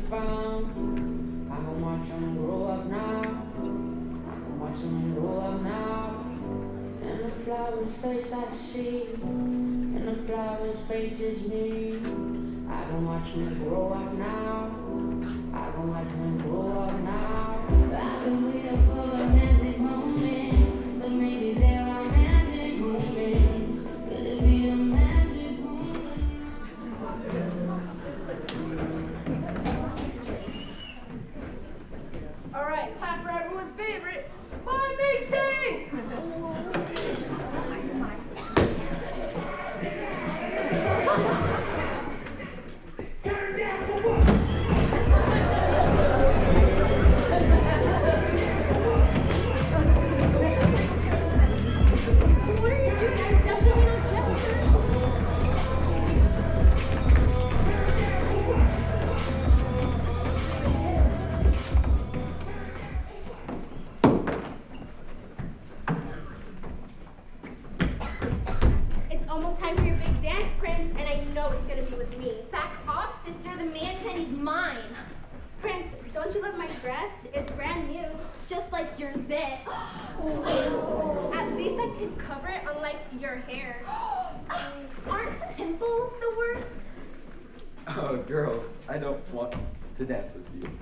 found. I can watch them grow up now. I can watch them grow up now. And the flower's face I see, and the flower's face is me. I can watch me grow up now. I can watch me grow up now. I've been waiting for a romantic moment, but maybe there are magic moments. Could it be a magic moment? All right, time for everyone's favorite, my mixtape. What are you doing? I'm definitely not dressed for it. It's almost time for your big dance, Prince, and I know it's gonna be with me. Back off, sister. The man Kenny's mine. Prince, don't you love my dress? It's brand new. Just like your zit. At least I can cover it, unlike your hair. Aren't pimples the worst? Oh, girls, I don't want to dance with you.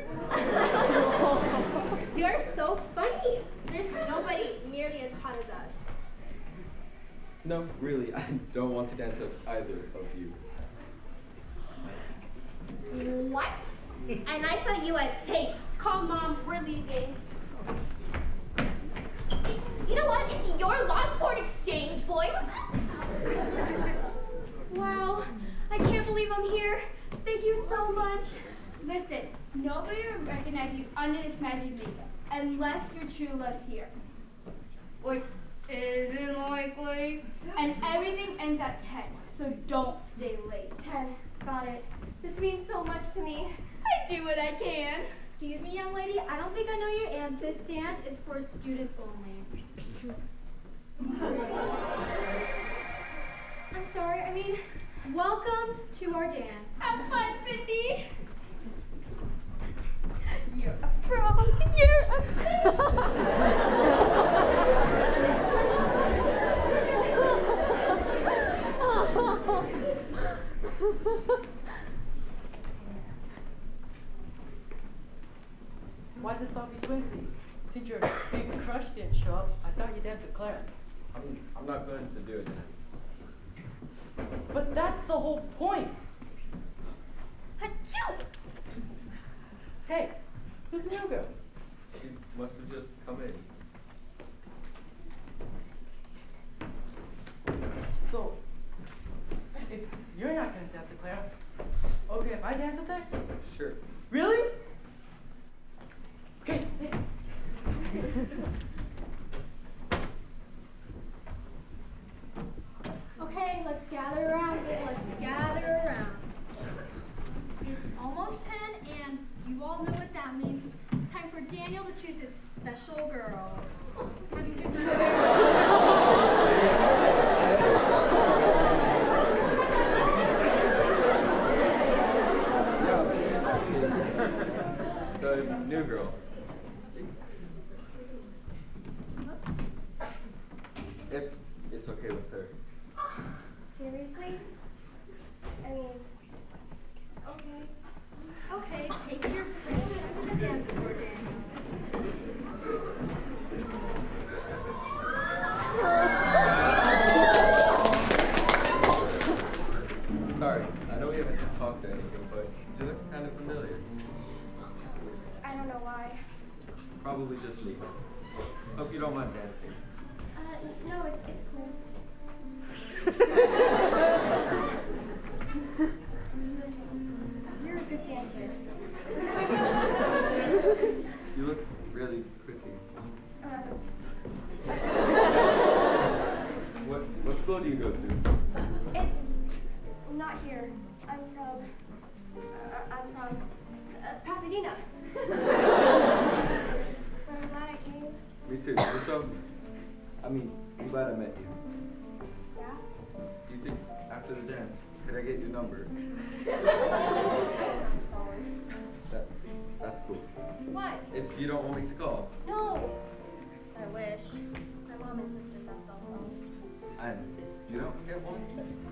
You're so funny. There's nobody nearly as hot as us. No, really, I don't want to dance with either of you. What? And I thought you had taste. Call Mom, we're leaving. You know what? It's your loss for an exchange, boy. Wow, I can't believe I'm here. Thank you so much. Listen, nobody will recognize you under this magic makeup unless your true love's here. Which isn't likely. And everything ends at ten, so don't stay late. Ten, got it. This means so much to me. I do what I can. Excuse me, young lady. I don't think I know your aunt. This dance is for students only. I'm sorry. I mean, welcome to our dance. Have fun, Cindy. You're a pro. You're a Why this not be twisty? Since your big crush didn't show up, I thought you danced with Clara. I'm, I'm not going to do a dance. But that's the whole point. Achoo! Hey, who's the new girl? She must have just come in. So, if you're not gonna dance with Clara, okay if I dance with her? Sure. Really? Okay. Hey. Okay, let's gather around. Let's gather around. It's almost ten, and you all know what that means. Time for Daniel to choose his special girl. Have you chosen your The new girl. If it's okay with her. Seriously? I mean, okay. Okay, take your princess to the dance floor, Daniel. Sorry, I know we haven't talked or anything, but you look kind of familiar. I don't know why. Probably just me. Hope you don't mind dancing. Uh, no, it's, it's cool. You're a good dancer. You look really pretty. Uh, What what school do you go to? it's not here. I'm from, uh, I'm from uh, Pasadena. But I'm glad I came. Me too. You're so I mean, I'm glad I met you. Yeah? Do you think after the dance, could I get your number? Sorry. you don't want me to call. No. I wish. My mom and sisters have cell phones. And you don't get one?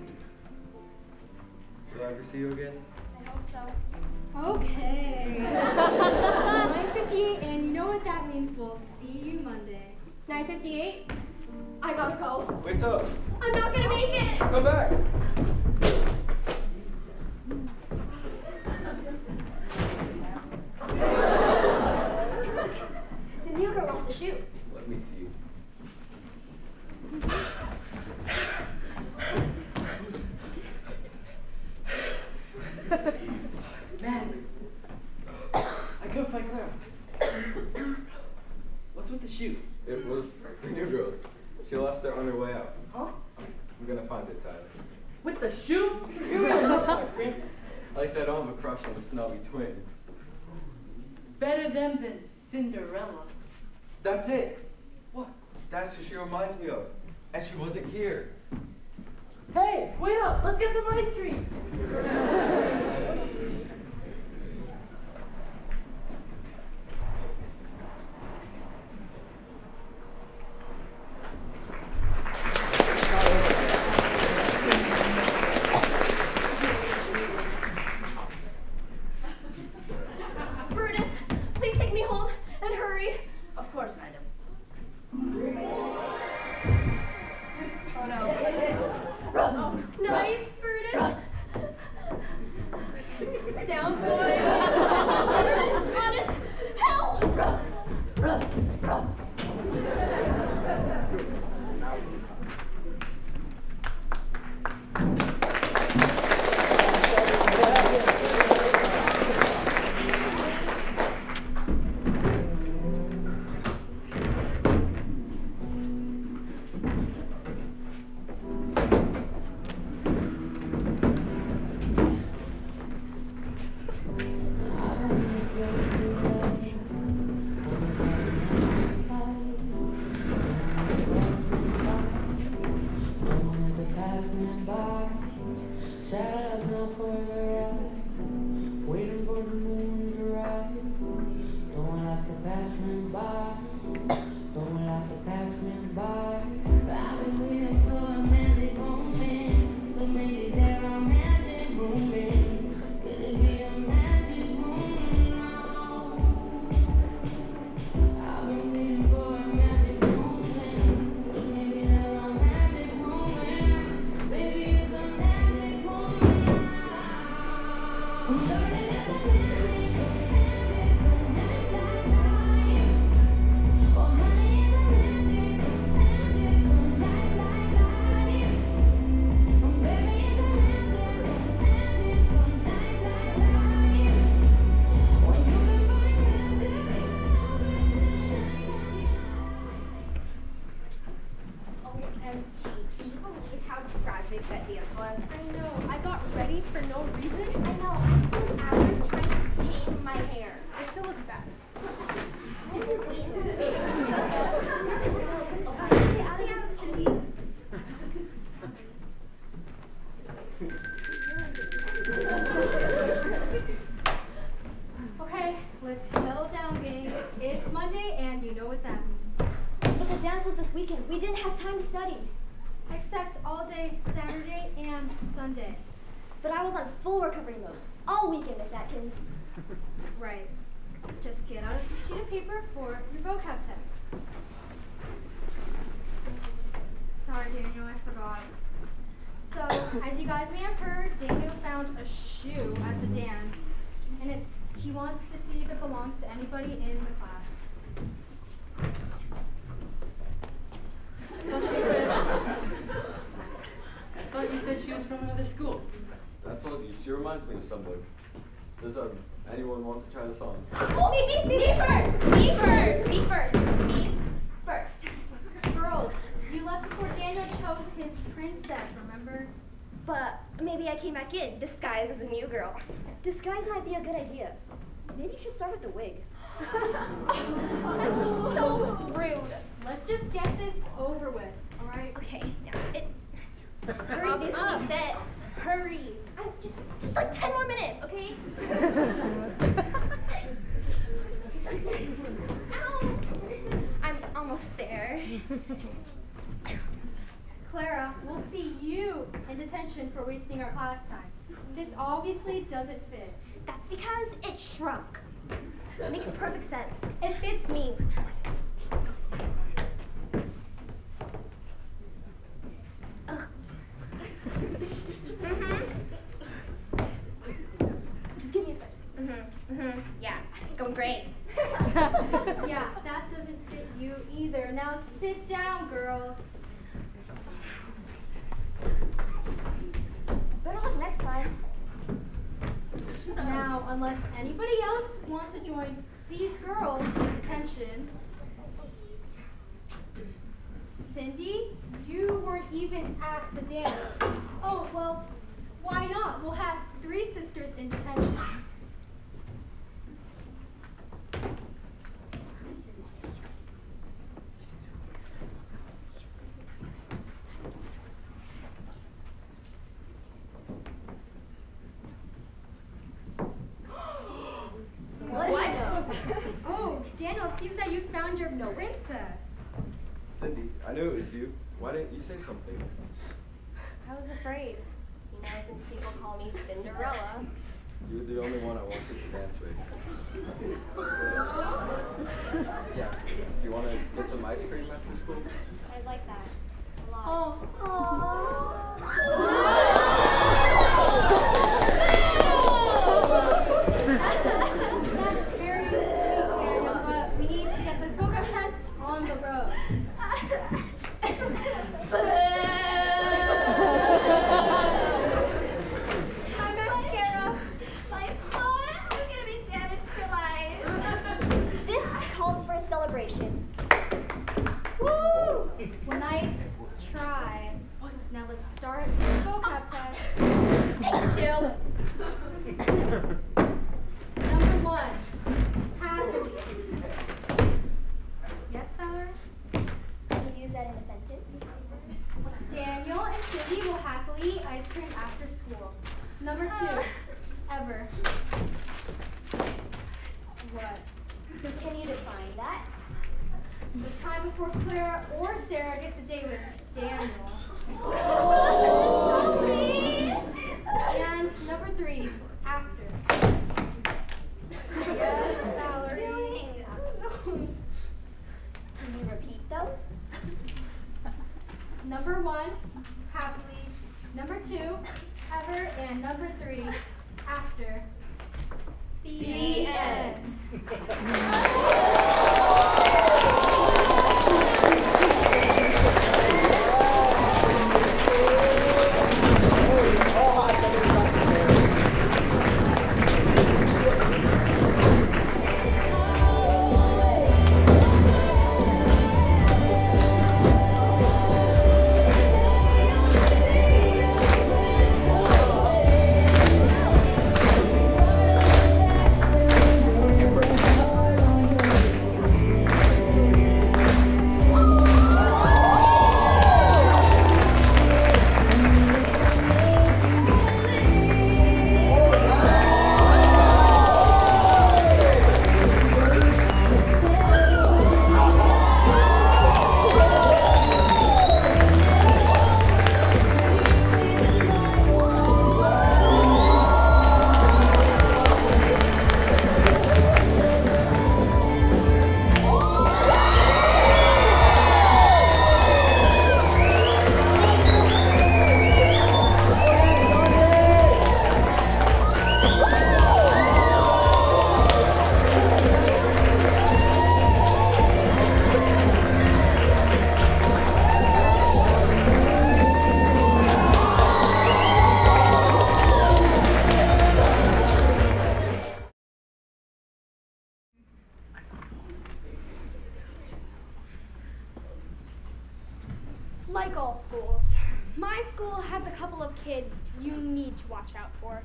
Will I ever see you again? I hope so. Okay. nine fifty-eight, and you know what that means. We'll see you Monday. nine fifty-eight? I gotta go. Wait up. I'm not gonna make it! Come back. The new girl lost a shoe. Let me see. Man, I couldn't find Clara. What's with the shoe? It was the new girl's. She lost it on her way out. Huh? I'm gonna find it, Tyler. With the shoe? You're in love, my prince. At least I don't have a crush on the snobby twins. Better them than Cinderella. That's it. What? That's who she reminds me of. And she wasn't here. Hey, wait up! Let's get some ice cream. Brutus, please take me home and hurry. Of course, madam. Oh no. Nice, Brutus. Down, boy. Honest, help! Waiting for the moon to rise. Don't let the past me by. Don't let the past me by. I've been waiting for a magic moment, but maybe there are magic moments. Could it be a magic moment now? I've been waiting for a magic moment, but maybe there are magic moments. Maybe it's a magic moment now. O M G, can you believe how tragic that dance was? I know, I got ready for no reason. I know, I spent hours trying to tame my hair. It still looks bad. Okay, let's settle down, gang. It's Monday, and you know what that means. But the dance was this weekend. We didn't have time to study. Except all day Saturday and Sunday. But I was on full recovery mode all weekend, Miss Atkins. Right. Just get out a sheet of paper for your vocab test. Sorry, Daniel, I forgot. So, as you guys may have heard, Daniel found a shoe at the dance, and it's, he wants to see if it belongs to anybody in the class. Thought she said, I thought you said she was from another school. I told you, she reminds me of someone. Does um, anyone want to try the song? Oh, me, me, me, me first! Me first! Me first! Me first! Girls, you left before Daniel chose his princess, remember? But maybe I came back in, disguised as a new girl. Disguise might be a good idea. Maybe you should start with the wig. That's so rude. Let's just get this over with, alright? Okay, yeah, it obviously fits. Hurry. I, just, just like ten more minutes, okay? detention for wasting our class time. This obviously doesn't fit. That's because it shrunk. It makes perfect sense. It fits me. Ugh. Mm-hmm. Just give me a sec. Mm-hmm. Mm-hmm. Yeah, going great. Yeah, that doesn't fit you either. Now sit down, girls. Better luck next time. Now, unless anybody else wants to join these girls in detention. Cindy, you weren't even at the dance. Oh, well, why not? We'll have three sisters in detention. What? Oh, Daniel, it seems that you found your princess. Cindy, I knew it was you. Why didn't you say something? I was afraid. You know, since people call me Cinderella. You were the only one I wanted to dance with. Yeah. Do you want to get some ice cream after school? I'd like that a lot. Oh. That's very sweet, Daniel, but we need to get this vocab test on the road. My mascara, my foot, I'm gonna be damaged for life. This calls for a celebration. Woo! Well, nice try. Now let's start the vocab test. Take a chill. Number one, happily. Yes, Valerie? Can you use that in a sentence? Daniel and Cindy will happily eat ice cream after school. Number two, ever. What? Can you define that? The time before Claire or Sarah gets a date with Daniel. Oh, please. And number three, after. Yes, Valerie. Can you repeat those? Number one, happily. Number two, ever. And number three, after. The, The end. Like all schools, my school has a couple of kids you need to watch out for.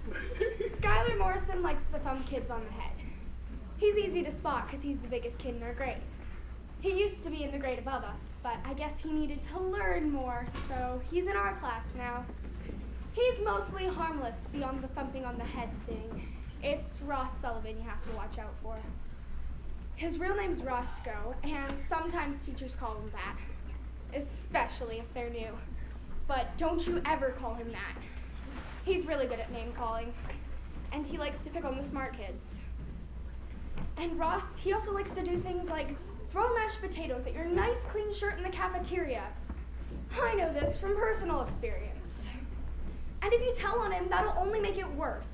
Skylar Morrison likes to thump kids on the head. He's easy to spot because he's the biggest kid in our grade. He used to be in the grade above us, but I guess he needed to learn more, so he's in our class now. He's mostly harmless beyond the thumping on the head thing. It's Ross Sullivan you have to watch out for. His real name's Roscoe, and sometimes teachers call him that, especially if they're new. But don't you ever call him that. He's really good at name calling. And he likes to pick on the smart kids. And Ross, he also likes to do things like throw mashed potatoes at your nice clean shirt in the cafeteria. I know this from personal experience. And if you tell on him, that'll only make it worse.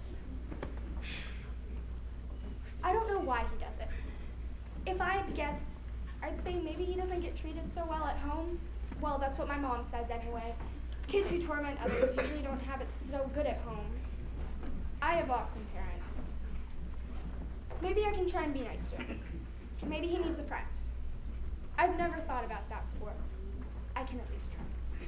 I don't know why he does it. If I had to guess, I'd say maybe he doesn't get treated so well at home. Well, that's what my mom says anyway. Kids who torment others usually don't have it so good at home. I have awesome parents. Maybe I can try and be nice to him. Maybe he needs a friend. I've never thought about that before. I can at least try.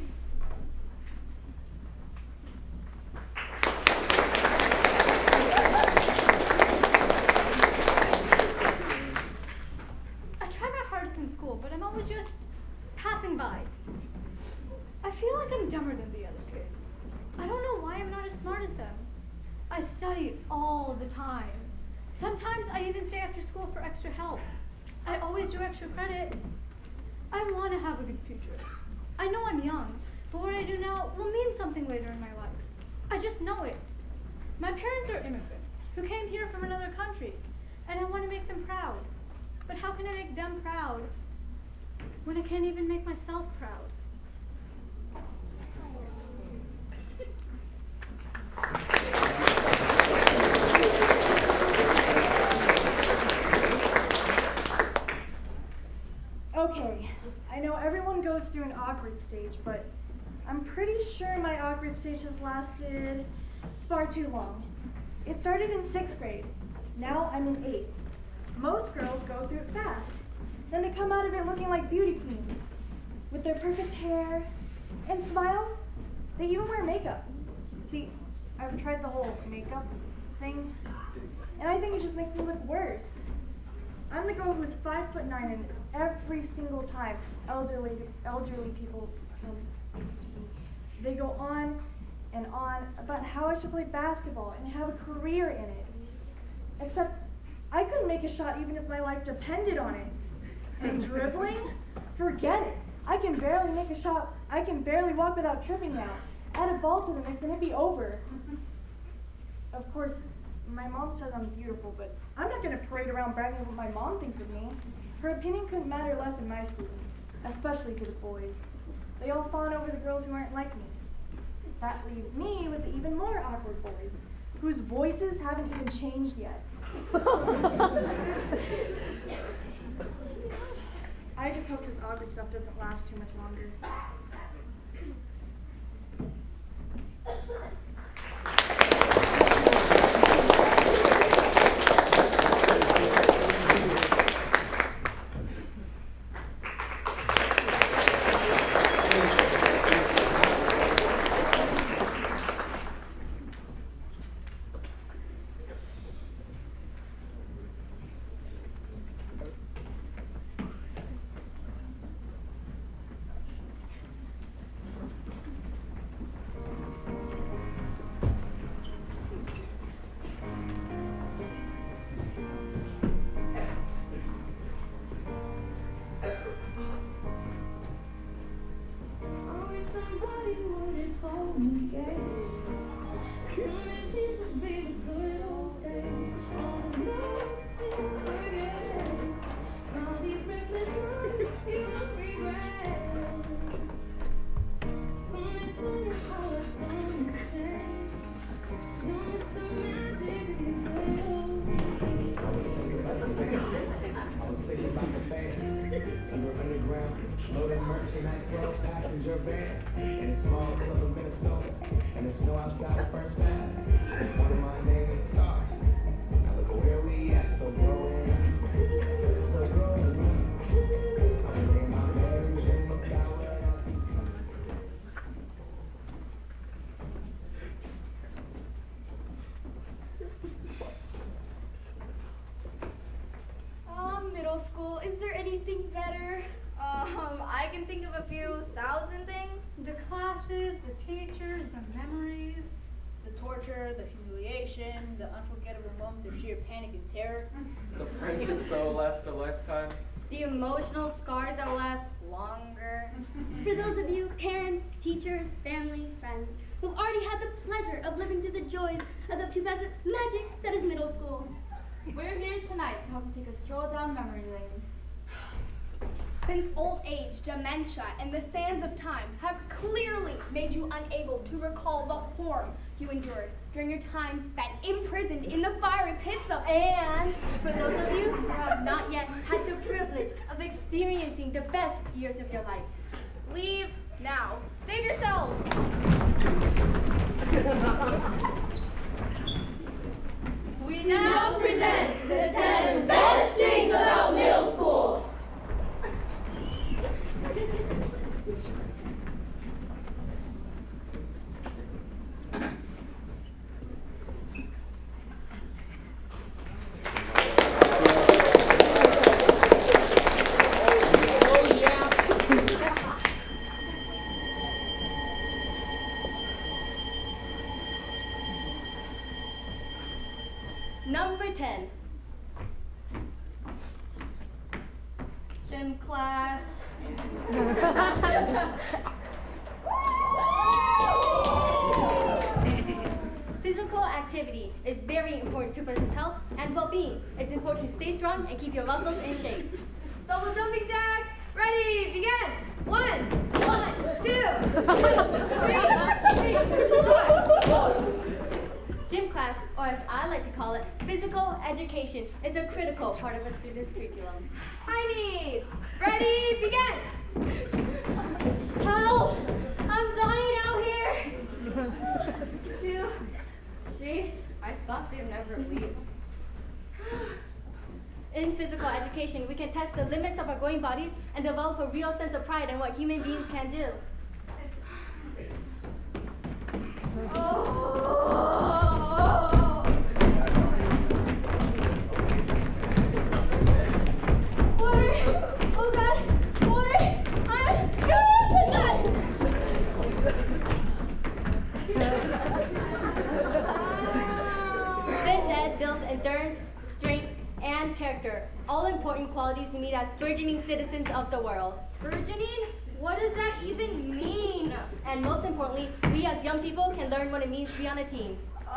I try my hardest in school, but I'm always just passing by. I feel like I'm dumber than the other kids. I don't know why I'm not as smart as them. I study all the time. Sometimes I even stay after school for extra help. I always do extra credit. I want to have a good future. I know I'm young, but what I do now will mean something later in my life. I just know it. My parents are immigrants who came here from another country, and I want to make them proud. But how can I make them proud when I can't even make myself proud? Okay, I know everyone goes through an awkward stage, but I'm pretty sure my awkward stage has lasted far too long. It started in sixth grade. Now I'm in eighth. Most girls go through it fast. Then they come out of it looking like beauty queens, with their perfect hair and smiles. They even wear makeup. See, I've tried the whole makeup thing, and I think it just makes me look worse. I'm the girl who's five foot nine, and every single time elderly elderly people come see me, they go on and on about how I should play basketball and have a career in it. Except I couldn't make a shot even if my life depended on it. And dribbling? Forget it. I can barely make a shot. I can barely walk without tripping now. Add a ball to the mix and it'd be over. Of course, my mom says I'm beautiful, but I'm not going to parade around bragging what my mom thinks of me. Her opinion couldn't matter less in my school, especially to the boys. They all fawn over the girls who aren't like me. That leaves me with the even more awkward boys, whose voices haven't even changed yet. I just hope this awkward stuff doesn't last too much longer. The humiliation, the unforgettable moment of sheer panic and terror. The friendships that will last a lifetime. The emotional scars that will last longer. For those of you, parents, teachers, family, friends, who've already had the pleasure of living through the joys of the pubescent magic that is middle school. We're here tonight to help you take a stroll down memory lane. Since old age, dementia, and the sands of time have clearly made you unable to recall the harm you endured during your time spent imprisoned in the fiery pits of... And for those of you who have not yet had the privilege of experiencing the best years of your life, leave now. Save yourselves. We now present the ten best things about middle school. number ten. Gym class. Physical activity is very important to a person's health and well-being. It's important to stay strong and keep your muscles in shape. Double jumping jacks, ready, begin. One, one, two, two, three, three, four. Gym class, or as I like to call it, physical education, is a critical part of a student's curriculum. High knees, ready, begin. Help! I'm dying out here. Phew. Gee, I thought they'd never leave. In physical education, we can test the limits of our growing bodies and develop a real sense of pride in what human beings can do. Oh. Water! Oh God! Water! I'm good! Phys ed builds endurance, strength, and character, all important qualities we need as burgeoning citizens of the world. Burgeoning? What does that even mean? And most importantly, we as young people can learn what it means to be on a team.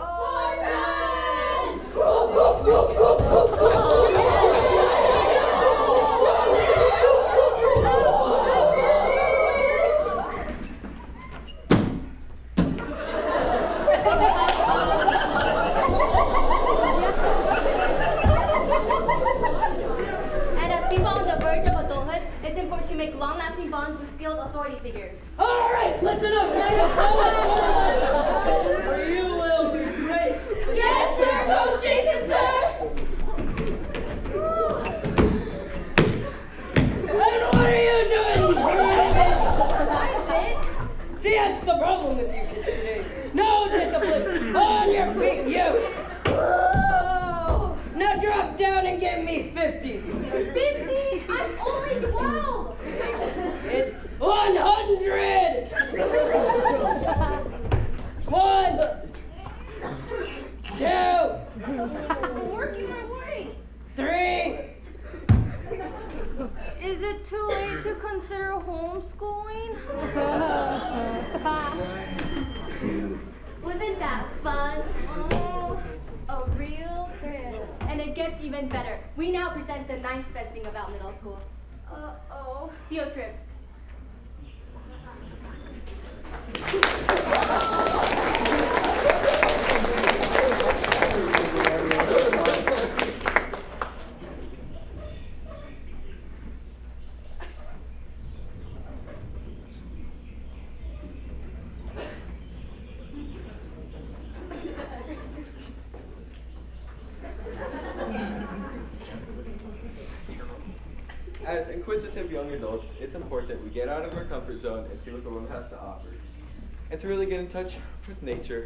And as people on the verge of adulthood, it's important to make long-lasting bonds with skilled authority figures. All right, listen up, man. You will be great. Yes, sir, Coach Jason, sir. And what are you doing? I'm fit. See, that's the problem with you kids today. No discipline. On your feet, you. Whoa. Now drop down and give me fifty. Fifty? I'm only twelve. It's one hundred. One. Two. I'm working my way. Three. Is it too late to consider homeschooling? Wasn't that fun? Oh. A real thrill. And it gets even better. We now present the ninth best thing about middle school. Uh-oh. Field trips. As inquisitive young adults, it's important we get out of our comfort zone and see what the world has to offer. And to really get in touch with nature.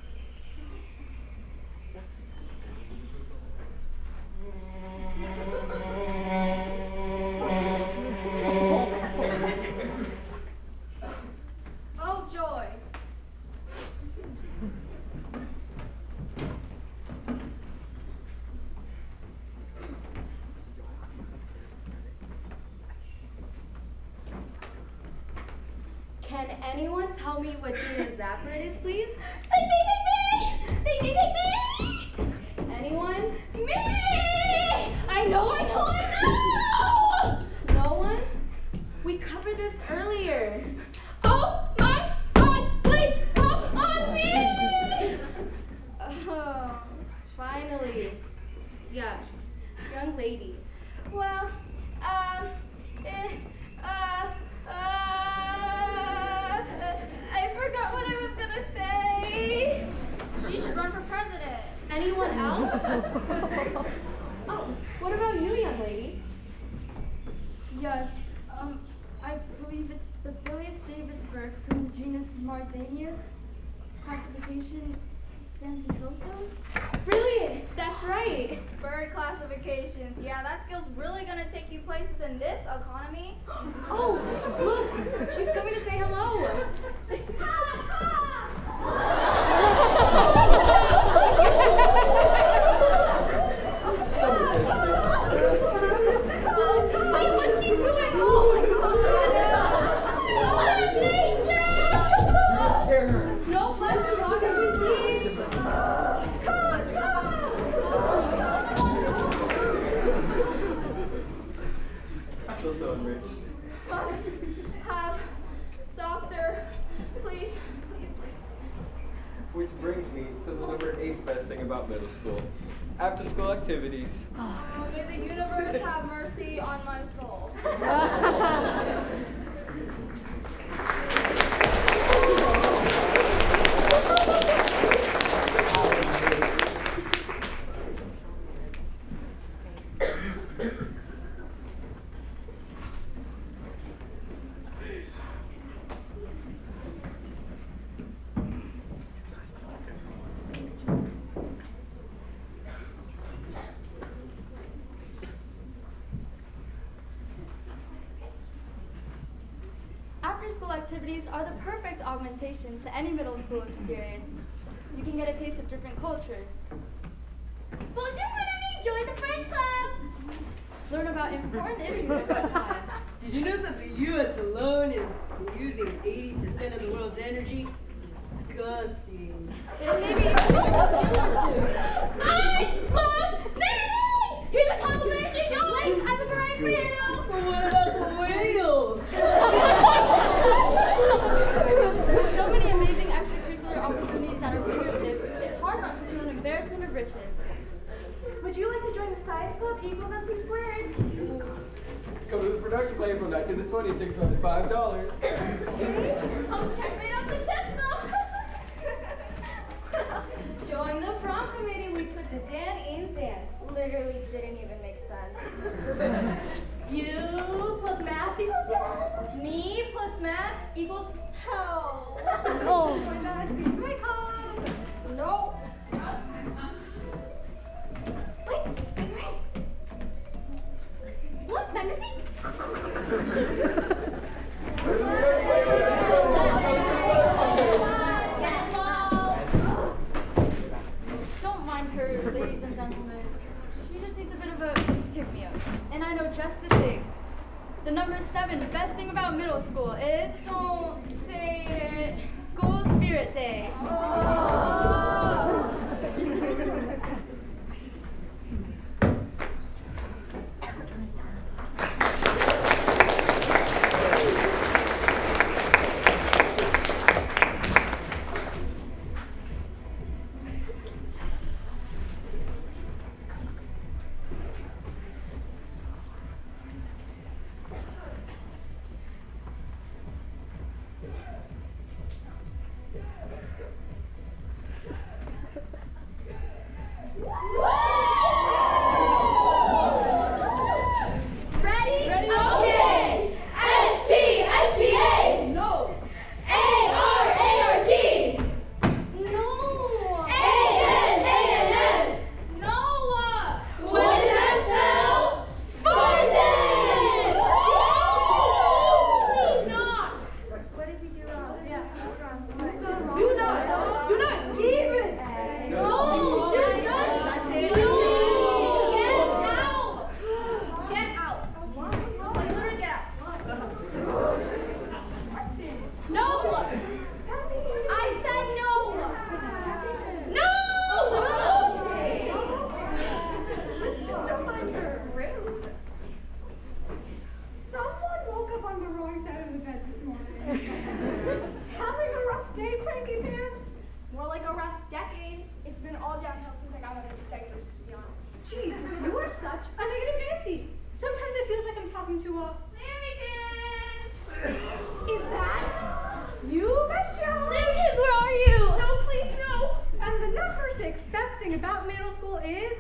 Oh, joy. Can anyone tell me what genus Zapper it is, please? Pick me, pick me! Pick me, pick me! Anyone? Me! I know, I know, I know! No one? We covered this earlier. Oh my God! Please help on me! Oh, finally. Yes, young lady. Well, um, eh, uh, uh, I forgot what I was gonna say. She should run for president. Anyone else? Oh, what about you, young lady? Yes, um, I believe it's the Phileas Davis bird from the genus Marzanius, classification Santicosos. Brilliant! That's right. Bird classifications. Yeah, that skill's really gonna take you places in this economy. Oh, look! She's coming to say hello. Wait, what's she doing? Oh my God! Nature! No flash photography, please. I feel so enriched. Must have doctor. Please, please, please. Which brings me to the number eight best thing about middle school. After school activities. Oh, may the universe have mercy on my soul. After-school activities are the perfect augmentation to any middle school experience. You can get a taste of different cultures. Bonjour, mon ami! Join the French club! Learn about important issues at that time. Did you know that the U S alone is using eighty percent of the world's energy? Disgusting. And maybe even pick up a skill or two. I love Nanny! Here's a complimentary Wait, I have a variety for you! But what about the whales? With so many amazing extracurricular opportunities at our fingertips, it's hard not to feel an embarrassment of riches. Would you like to join the science club? Equals M C squared. Come to the production play from nineteenth to twentieth, tickets only five dollars. Come checkmate out the chess club! Join the prom committee, we put the Dan in dance. Literally didn't even make sense. You plus math equals hell. Me plus math equals hell. Oh. Join the high speed play club. No. Wait, I'm right. What, magnifique? Don't mind her, ladies and gentlemen. She just needs a bit of a pick-me-up. And I know just the thing. The number seven best thing about middle school is... Don't say it. School Spirit Day. Oh. sixth best thing about middle school is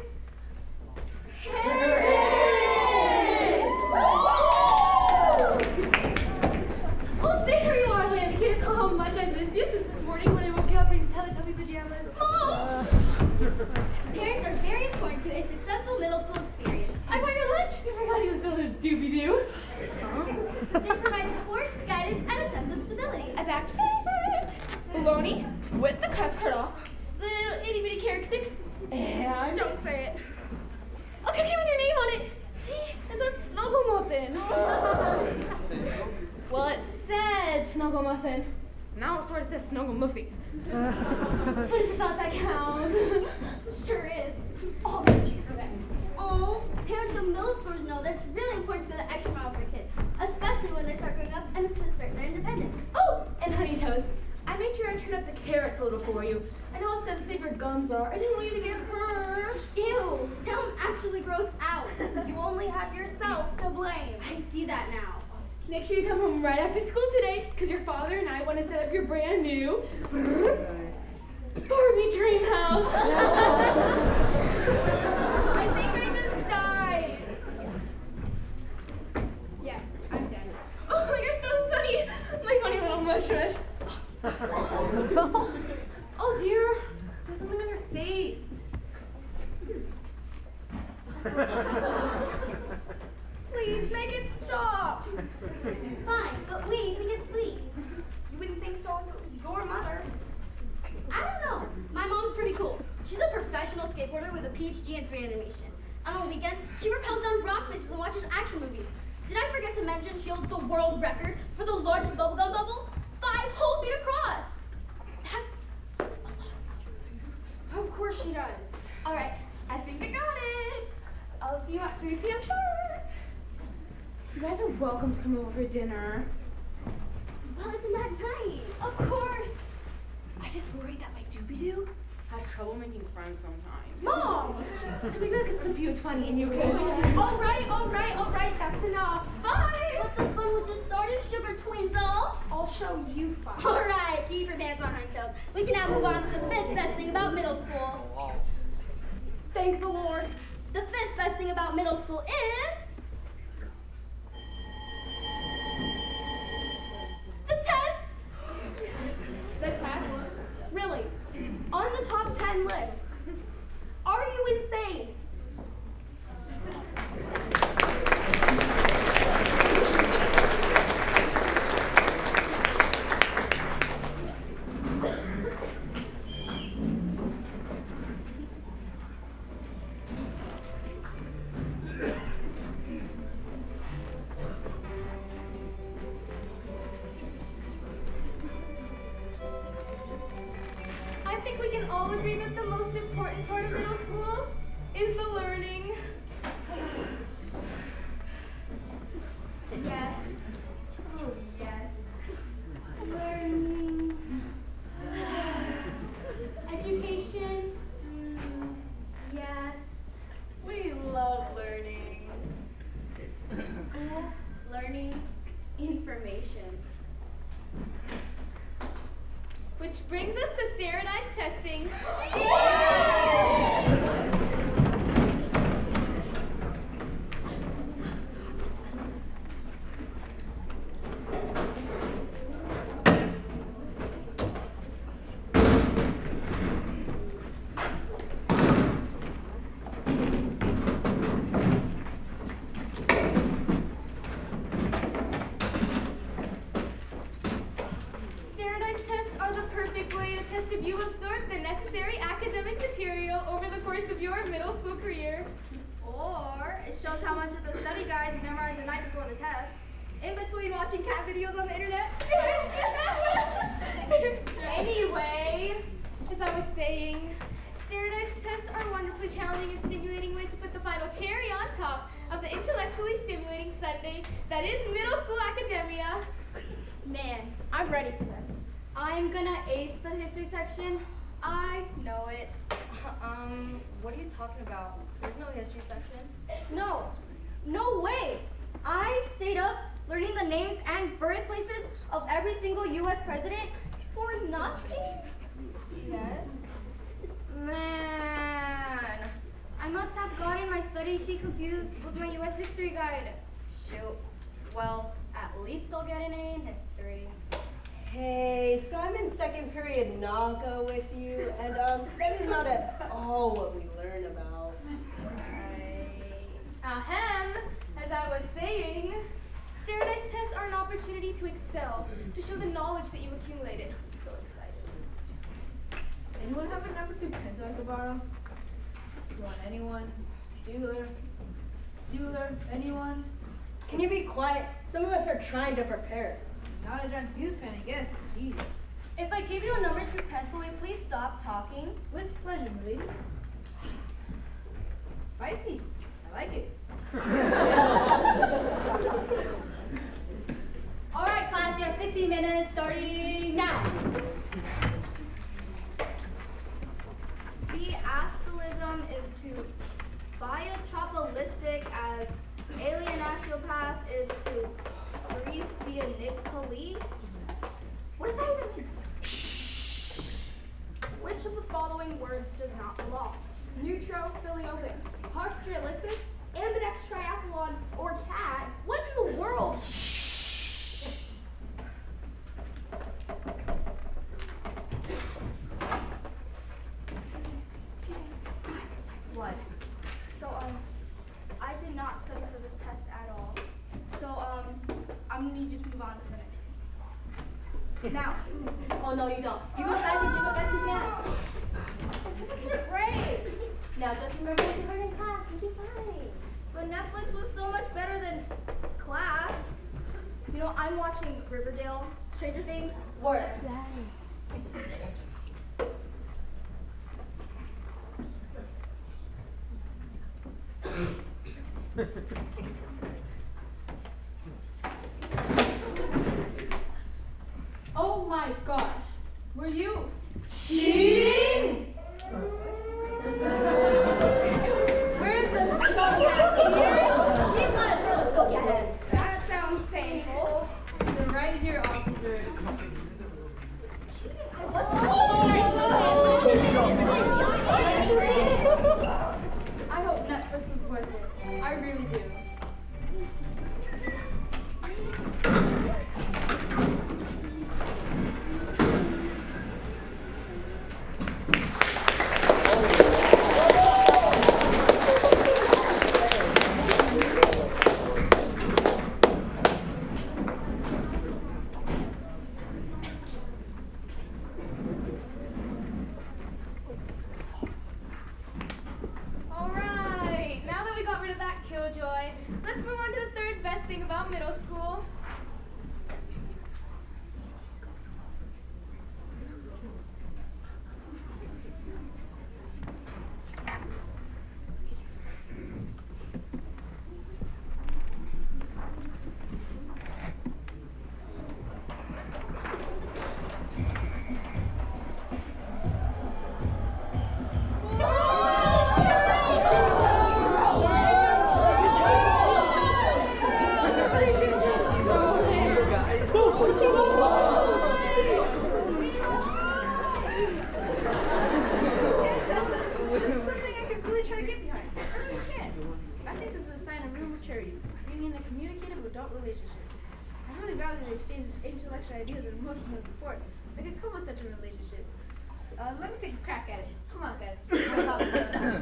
Oh, there you are, Lamb kids. Oh, how much I missed you since this morning when I woke up in Teletubby pajamas. Oh! Parents are very important to a successful middle school experience. I bought your lunch. You forgot he was still a doobie-doo. They provide support, guidance, and a sense of stability. A back favorite. Bologna with the cuts cut off. The little itty-bitty carrot sticks. And don't say it. A cookie with your name on it. See, it's a snuggle muffin. Well, it said snuggle muffin. Now it sort of says snuggle muffin. Please thought that counts. Sure is. I'll get you for this. Oh, parents of middle schoolers know that it's really important to go the extra mile for kids, especially when they start growing up and assert their independence. Oh, and Honey Toast, I made sure I turned up the carrots a little for you. I know how sensitive your gums are. I didn't want you to get hurt. Ew, now I'm actually grossed out. You only have yourself to blame. I see that now. Make sure you come home right after school today, because your father and I want to set up your brand new Barbie dream house. I think I just died. Yes, I'm dead. Oh, you're so funny. My funny little mush rush. Oh dear, there's something on your face. Please make it stop. Fine, but we think it's sweet. You wouldn't think so if it was your mother. I don't know. My mom's pretty cool. She's a professional skateboarder with a P H D in three D animation. And on weekends, she rappels down rock faces and watches action movies. Did I forget to mention she holds the world record for the largest bubblegum bubble? Five whole feet across. That's a lot. Of course she does. All right, I think I got it. I'll see you at three p m sharp. You guys are welcome to come over for dinner. Well, isn't that nice? Of course. I just worry that my doobie-doo has trouble making friends sometimes. Mom! So maybe I could slip you a twenty and you could. All right, all right, all right, that's enough. Bye! Let the fun was just started, sugar twinkle. I'll show you fun. All right, keep your pants on, honey toes. We can now move on to the fifth best thing about middle school. Thank the Lord. The fifth best thing about middle school is the test. The test? Really? On the top ten list? Are you insane? I think we can all agree that the most important part of middle school is the learning. yes. Oh, yes. Learning. Education. Mm, yes. We love learning. School, learning, information. Which brings us to standardized testing. Standardized tests are the perfect way to test if you absorb the necessary academic material over the course of your middle school career. Or it shows how much of the study guides you memorized the night before the test. In between watching cat videos on the internet. Anyway, as I was saying, standardized tests are a wonderfully challenging and stimulating way to put the final cherry on top of the intellectually stimulating Sunday that is middle school academia. Man, I'm ready for this. I'm gonna ace the history section. I know it. Um, what are you talking about? There's no history section. No, no way. I stayed up learning the names and birthplaces of every single U S president for nothing. Yes. Man, be confused with my U S history guide. Shoot. Well, at least I'll get an A in history. Hey, so I'm in second period Naga with you, and um, that is not at all what we learn about. Right. Ahem. As I was saying, standardized tests are an opportunity to excel, to show the knowledge that you've accumulated. I'm so excited. Anyone have a number two pencil I could borrow? You want anyone? Bueller? Bueller? Anyone? Can you be quiet? Some of us are trying to prepare. Not a John Hughes fan, I guess. Jeez. If I give you a number two pencil, will you please stop talking? With pleasure, milady. Feisty. I like it. All right, class, you have sixty minutes starting now. Deastelism is to biotropolistic as alienatiopath is to Parisianically. What does that even mean? Which of the following words does not belong? Neutrophiliopic, postulysis, ambidex triathlon, or cat? What in the world? What? So, um, I did not study for this test at all. So, um, I'm gonna need you to move on to the next thing. Now. Oh, no, you don't. You go back and do the best you can. Get a break. Now, just remember what you heard in class. You'll be fine. But Netflix was so much better than class. You know, I'm watching Riverdale, Stranger Things. Word. Oh my gosh. Were you cheating? Where's the scumbag cheater? You want to throw the book at him. That sounds painful. You're right here, officer. I wasn't I hope Netflix was worth it. I really do. Alright, now that we got rid of that killjoy, let's move on to the third best thing about middle school. This is something I could really try to get behind. I really can. I think this is a sign of real maturity, being in a communicative adult relationship. I really value the exchange of intellectual ideas and emotional support that could come with such a relationship. Uh, let me take a crack at it. Come on, guys.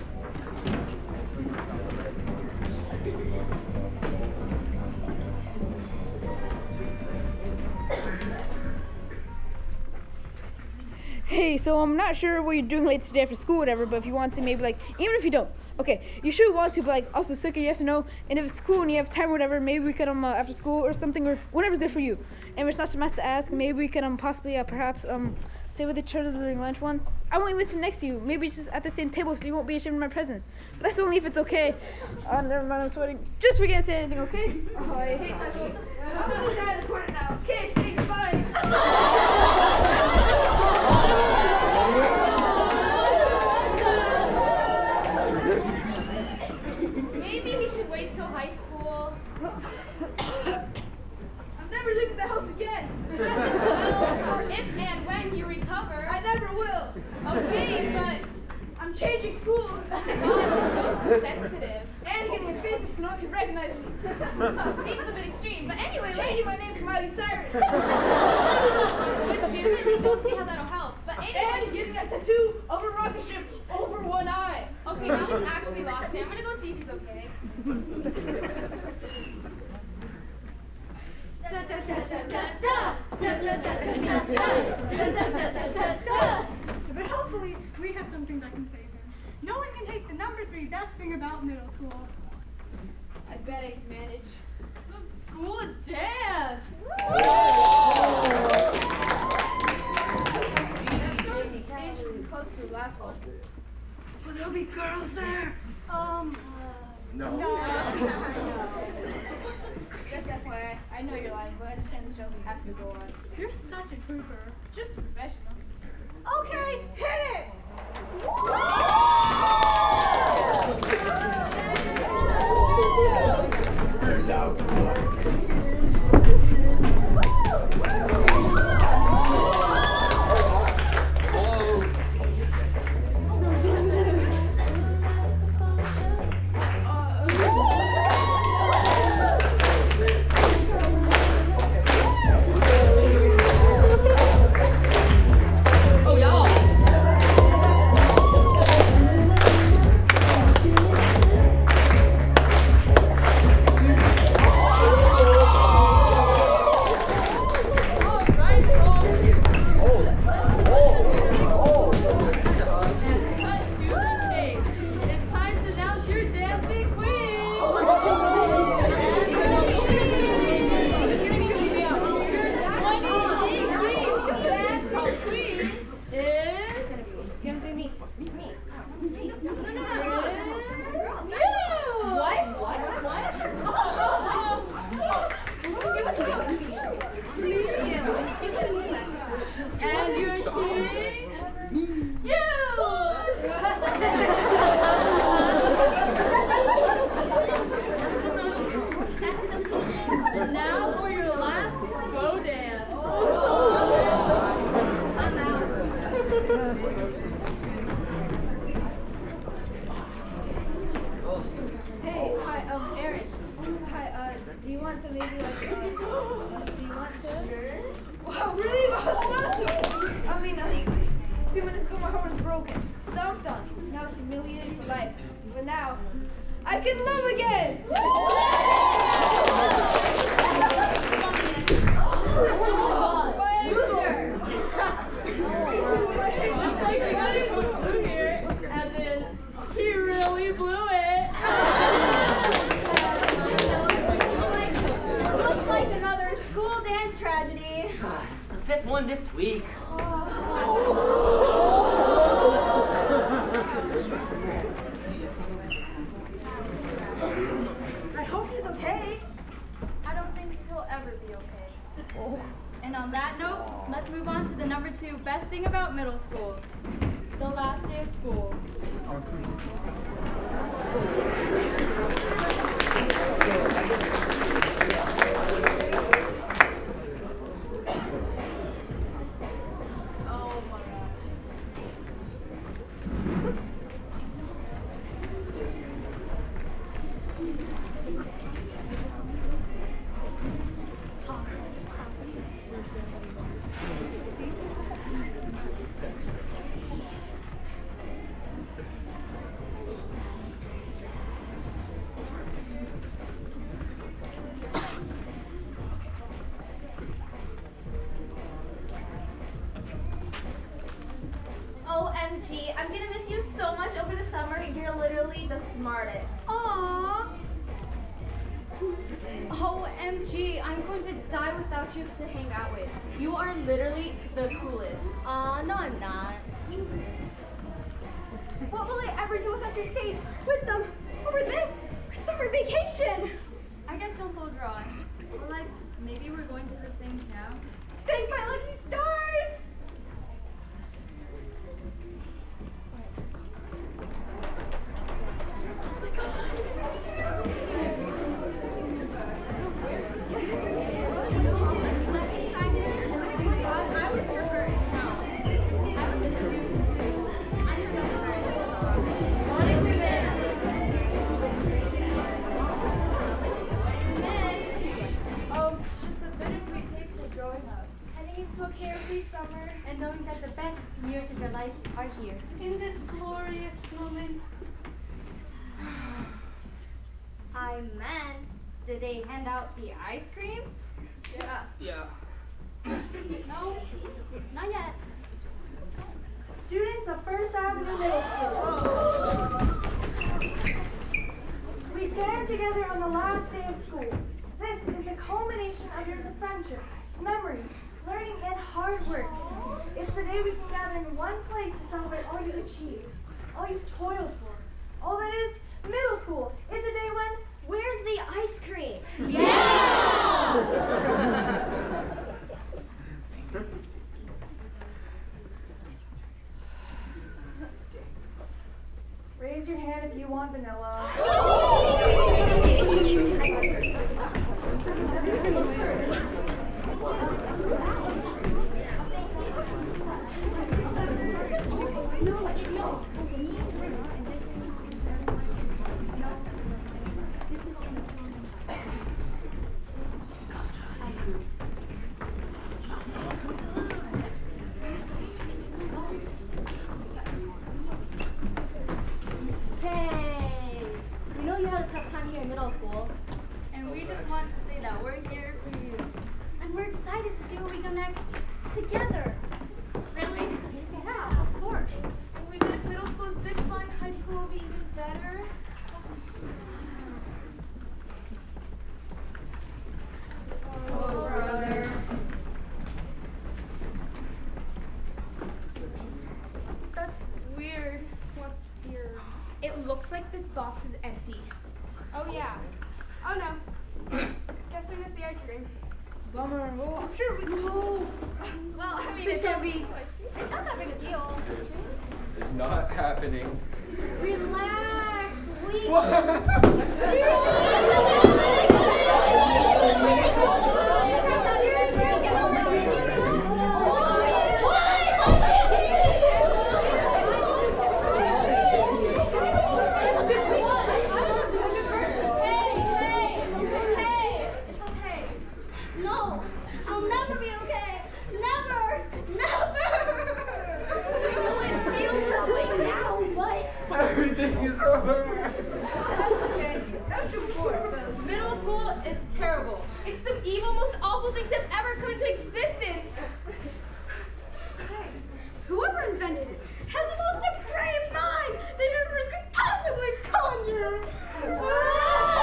Hey, so I'm not sure what you're doing later today after school or whatever, but if you want to, maybe like, even if you don't, okay, you should want to, but like, also stick a yes or no, and if it's cool and you have time or whatever, maybe we could, um, uh, after school or something, or whatever's good for you. And if it's not too much to ask, maybe we could, um, possibly, uh, perhaps, um, stay with each other during lunch once. I won't even sit next to you, maybe just at the same table so you won't be ashamed of my presence. But that's only if it's okay. Oh, never mind, I'm sweating. Just forget to say anything, okay? Oh, I hate myself. I'm gonna die in the corner now. Okay, thanks, bye. Maybe he should wait till high school. I'm never leaving the house again. Well, or if and when you recover. I never will. Okay, but I'm I'm changing school. God, so sensitive. And getting my face up so no one can recognize me. Seems a bit extreme, but anyway, Changing my name to Miley Cyrus. legitimately don't see how that'll help. But anyway, And getting a tattoo of a rocket ship over one eye. okay, now he's actually lost it. I'm gonna go see if he's okay. But hopefully, we have something that can save him. No one can take the number three best thing about middle school. I bet I can manage. The school dance! Dangerously close to the last one. Will there be girls there? Um, No. Just F Y I, I know you're lying, but I understand the show has to go on. you're such a trooper. Just a professional. Okay, hit it! Oh, y'all. O M G, I'm gonna miss you so much over the summer. You're literally the smartest. Aww. O M G, I'm going to die without you to hang out with. You are literally the coolest. Aw, no I'm not. What will I ever do without your sage, wisdom, over this summer vacation? I guess you'll still draw. Or like, maybe we're going to the thing now. Thank my lucky stars! in this glorious moment. I meant, did they hand out the ice cream? Yeah. Yeah. No, not yet. Students of First Avenue Middle School. We stand together on the last day of school. This is the culmination of years of friendship, memories, learning, and hard work. It's the day we can gather in one place to celebrate all you've achieved, all you've toiled for. All that is middle school. It's a day when... Where's the ice cream? Raise your hand if you want vanilla. Hey, we know you had a tough time here in middle school. And we just want to say that we're here for you. And we're excited to see where we go next together. Really? Yeah, of course. We if middle school is this fun, high school will be even better. Oh, brother. That's weird. What's weird? It looks like this box is empty. Oh yeah. Oh no. Guess we missed the ice cream. Bummer. Well, I'm sure we know. Well, I mean, This it's, can't a, be. it's not that big a deal. This is not happening. Relax. We. No, I'll never be okay. Never, never. It feels that way now, but Everything is over. That's okay. That's your report says. Middle school is terrible. It's the evil, most awful thing to have ever come into existence. Whoever invented it has the most depraved mind the universe could possibly conjure.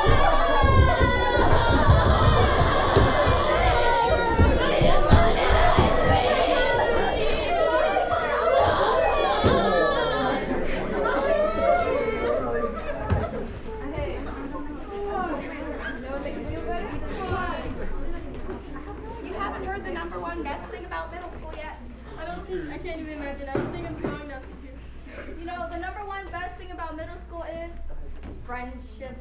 Hey, no, make you feel better? You haven't heard the number one best thing about middle school yet? I don't think I can't even imagine. I don't think I'm strong enough to. you know, the number one best thing about middle school is friendship.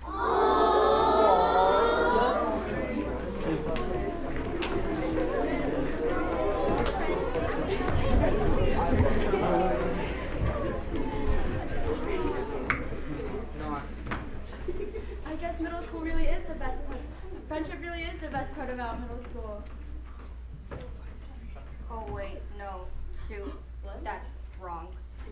I guess middle school really is the best part. Friendship really is the best part about middle school. Oh wait, no, shoot, that's wrong.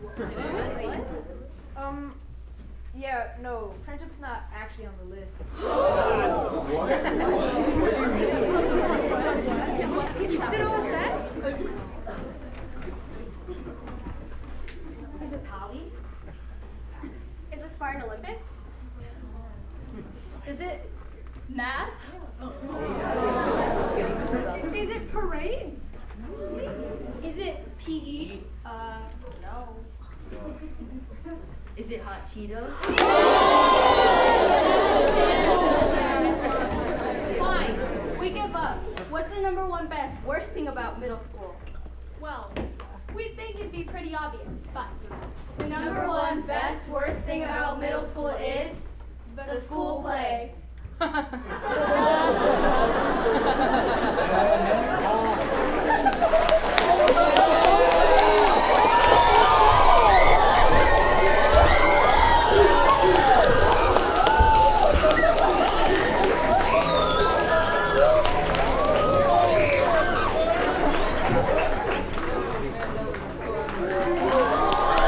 Um, yeah, no, friendship's not actually on the list. What? What do you mean? Is it all set? Is it Polly? Is it Spartan Olympics? Is it math? Is it parades? Is it P E? Uh, no. Is it hot Cheetos? Fine, we give up. What's the number one best, worst thing about middle school? Well, we think it'd be pretty obvious, but The number one best, worst thing about middle school is the school play. Hey,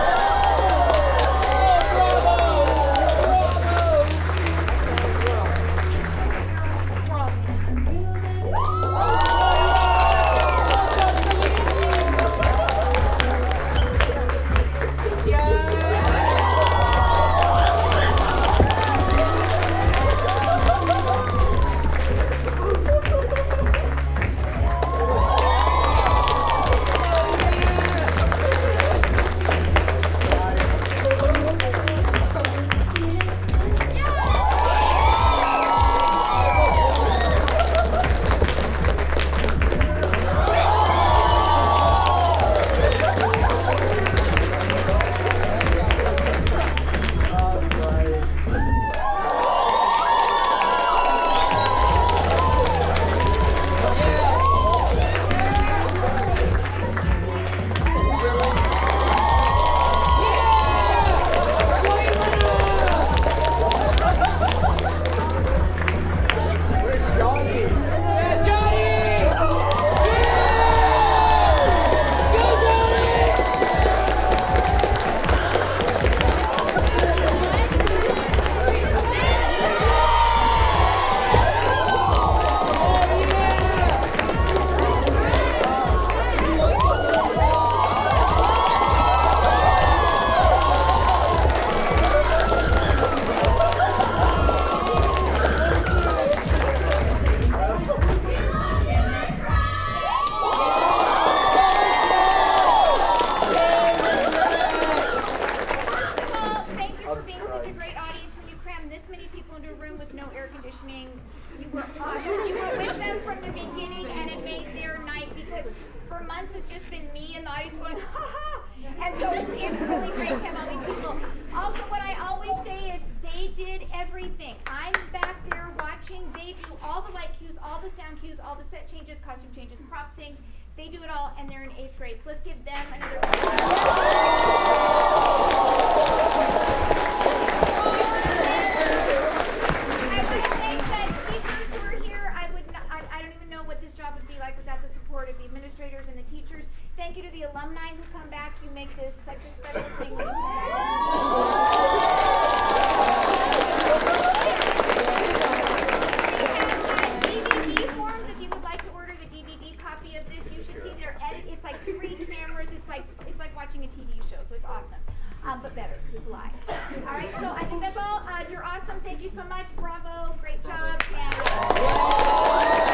conditioning. You were awesome. You were with them from the beginning, and it made their night because for months it's just been me and the audience going, ha ha. And so it's, it's really great to have all these people. Also, what I always say is they did everything. I'm back there watching. They do all the light cues, all the sound cues, all the set changes, costume changes, prop things. They do it all, and they're in eighth grade. So let's give them another round. I want to thank the teachers who are here. I would not, I, I don't even know what this job would be like without the support of the administrators and the teachers. Thank you to the alumni who come back. You make this such a special thing. When you come back. D V D forms if you would like to order the D V D copy of this. You should see their edit. It's like three cameras. It's like it's like watching a T V show. So it's awesome, um, but better because it's live. All right. So I think that's all. Uh, you're awesome. Thank you so much. Bravo. Great job. And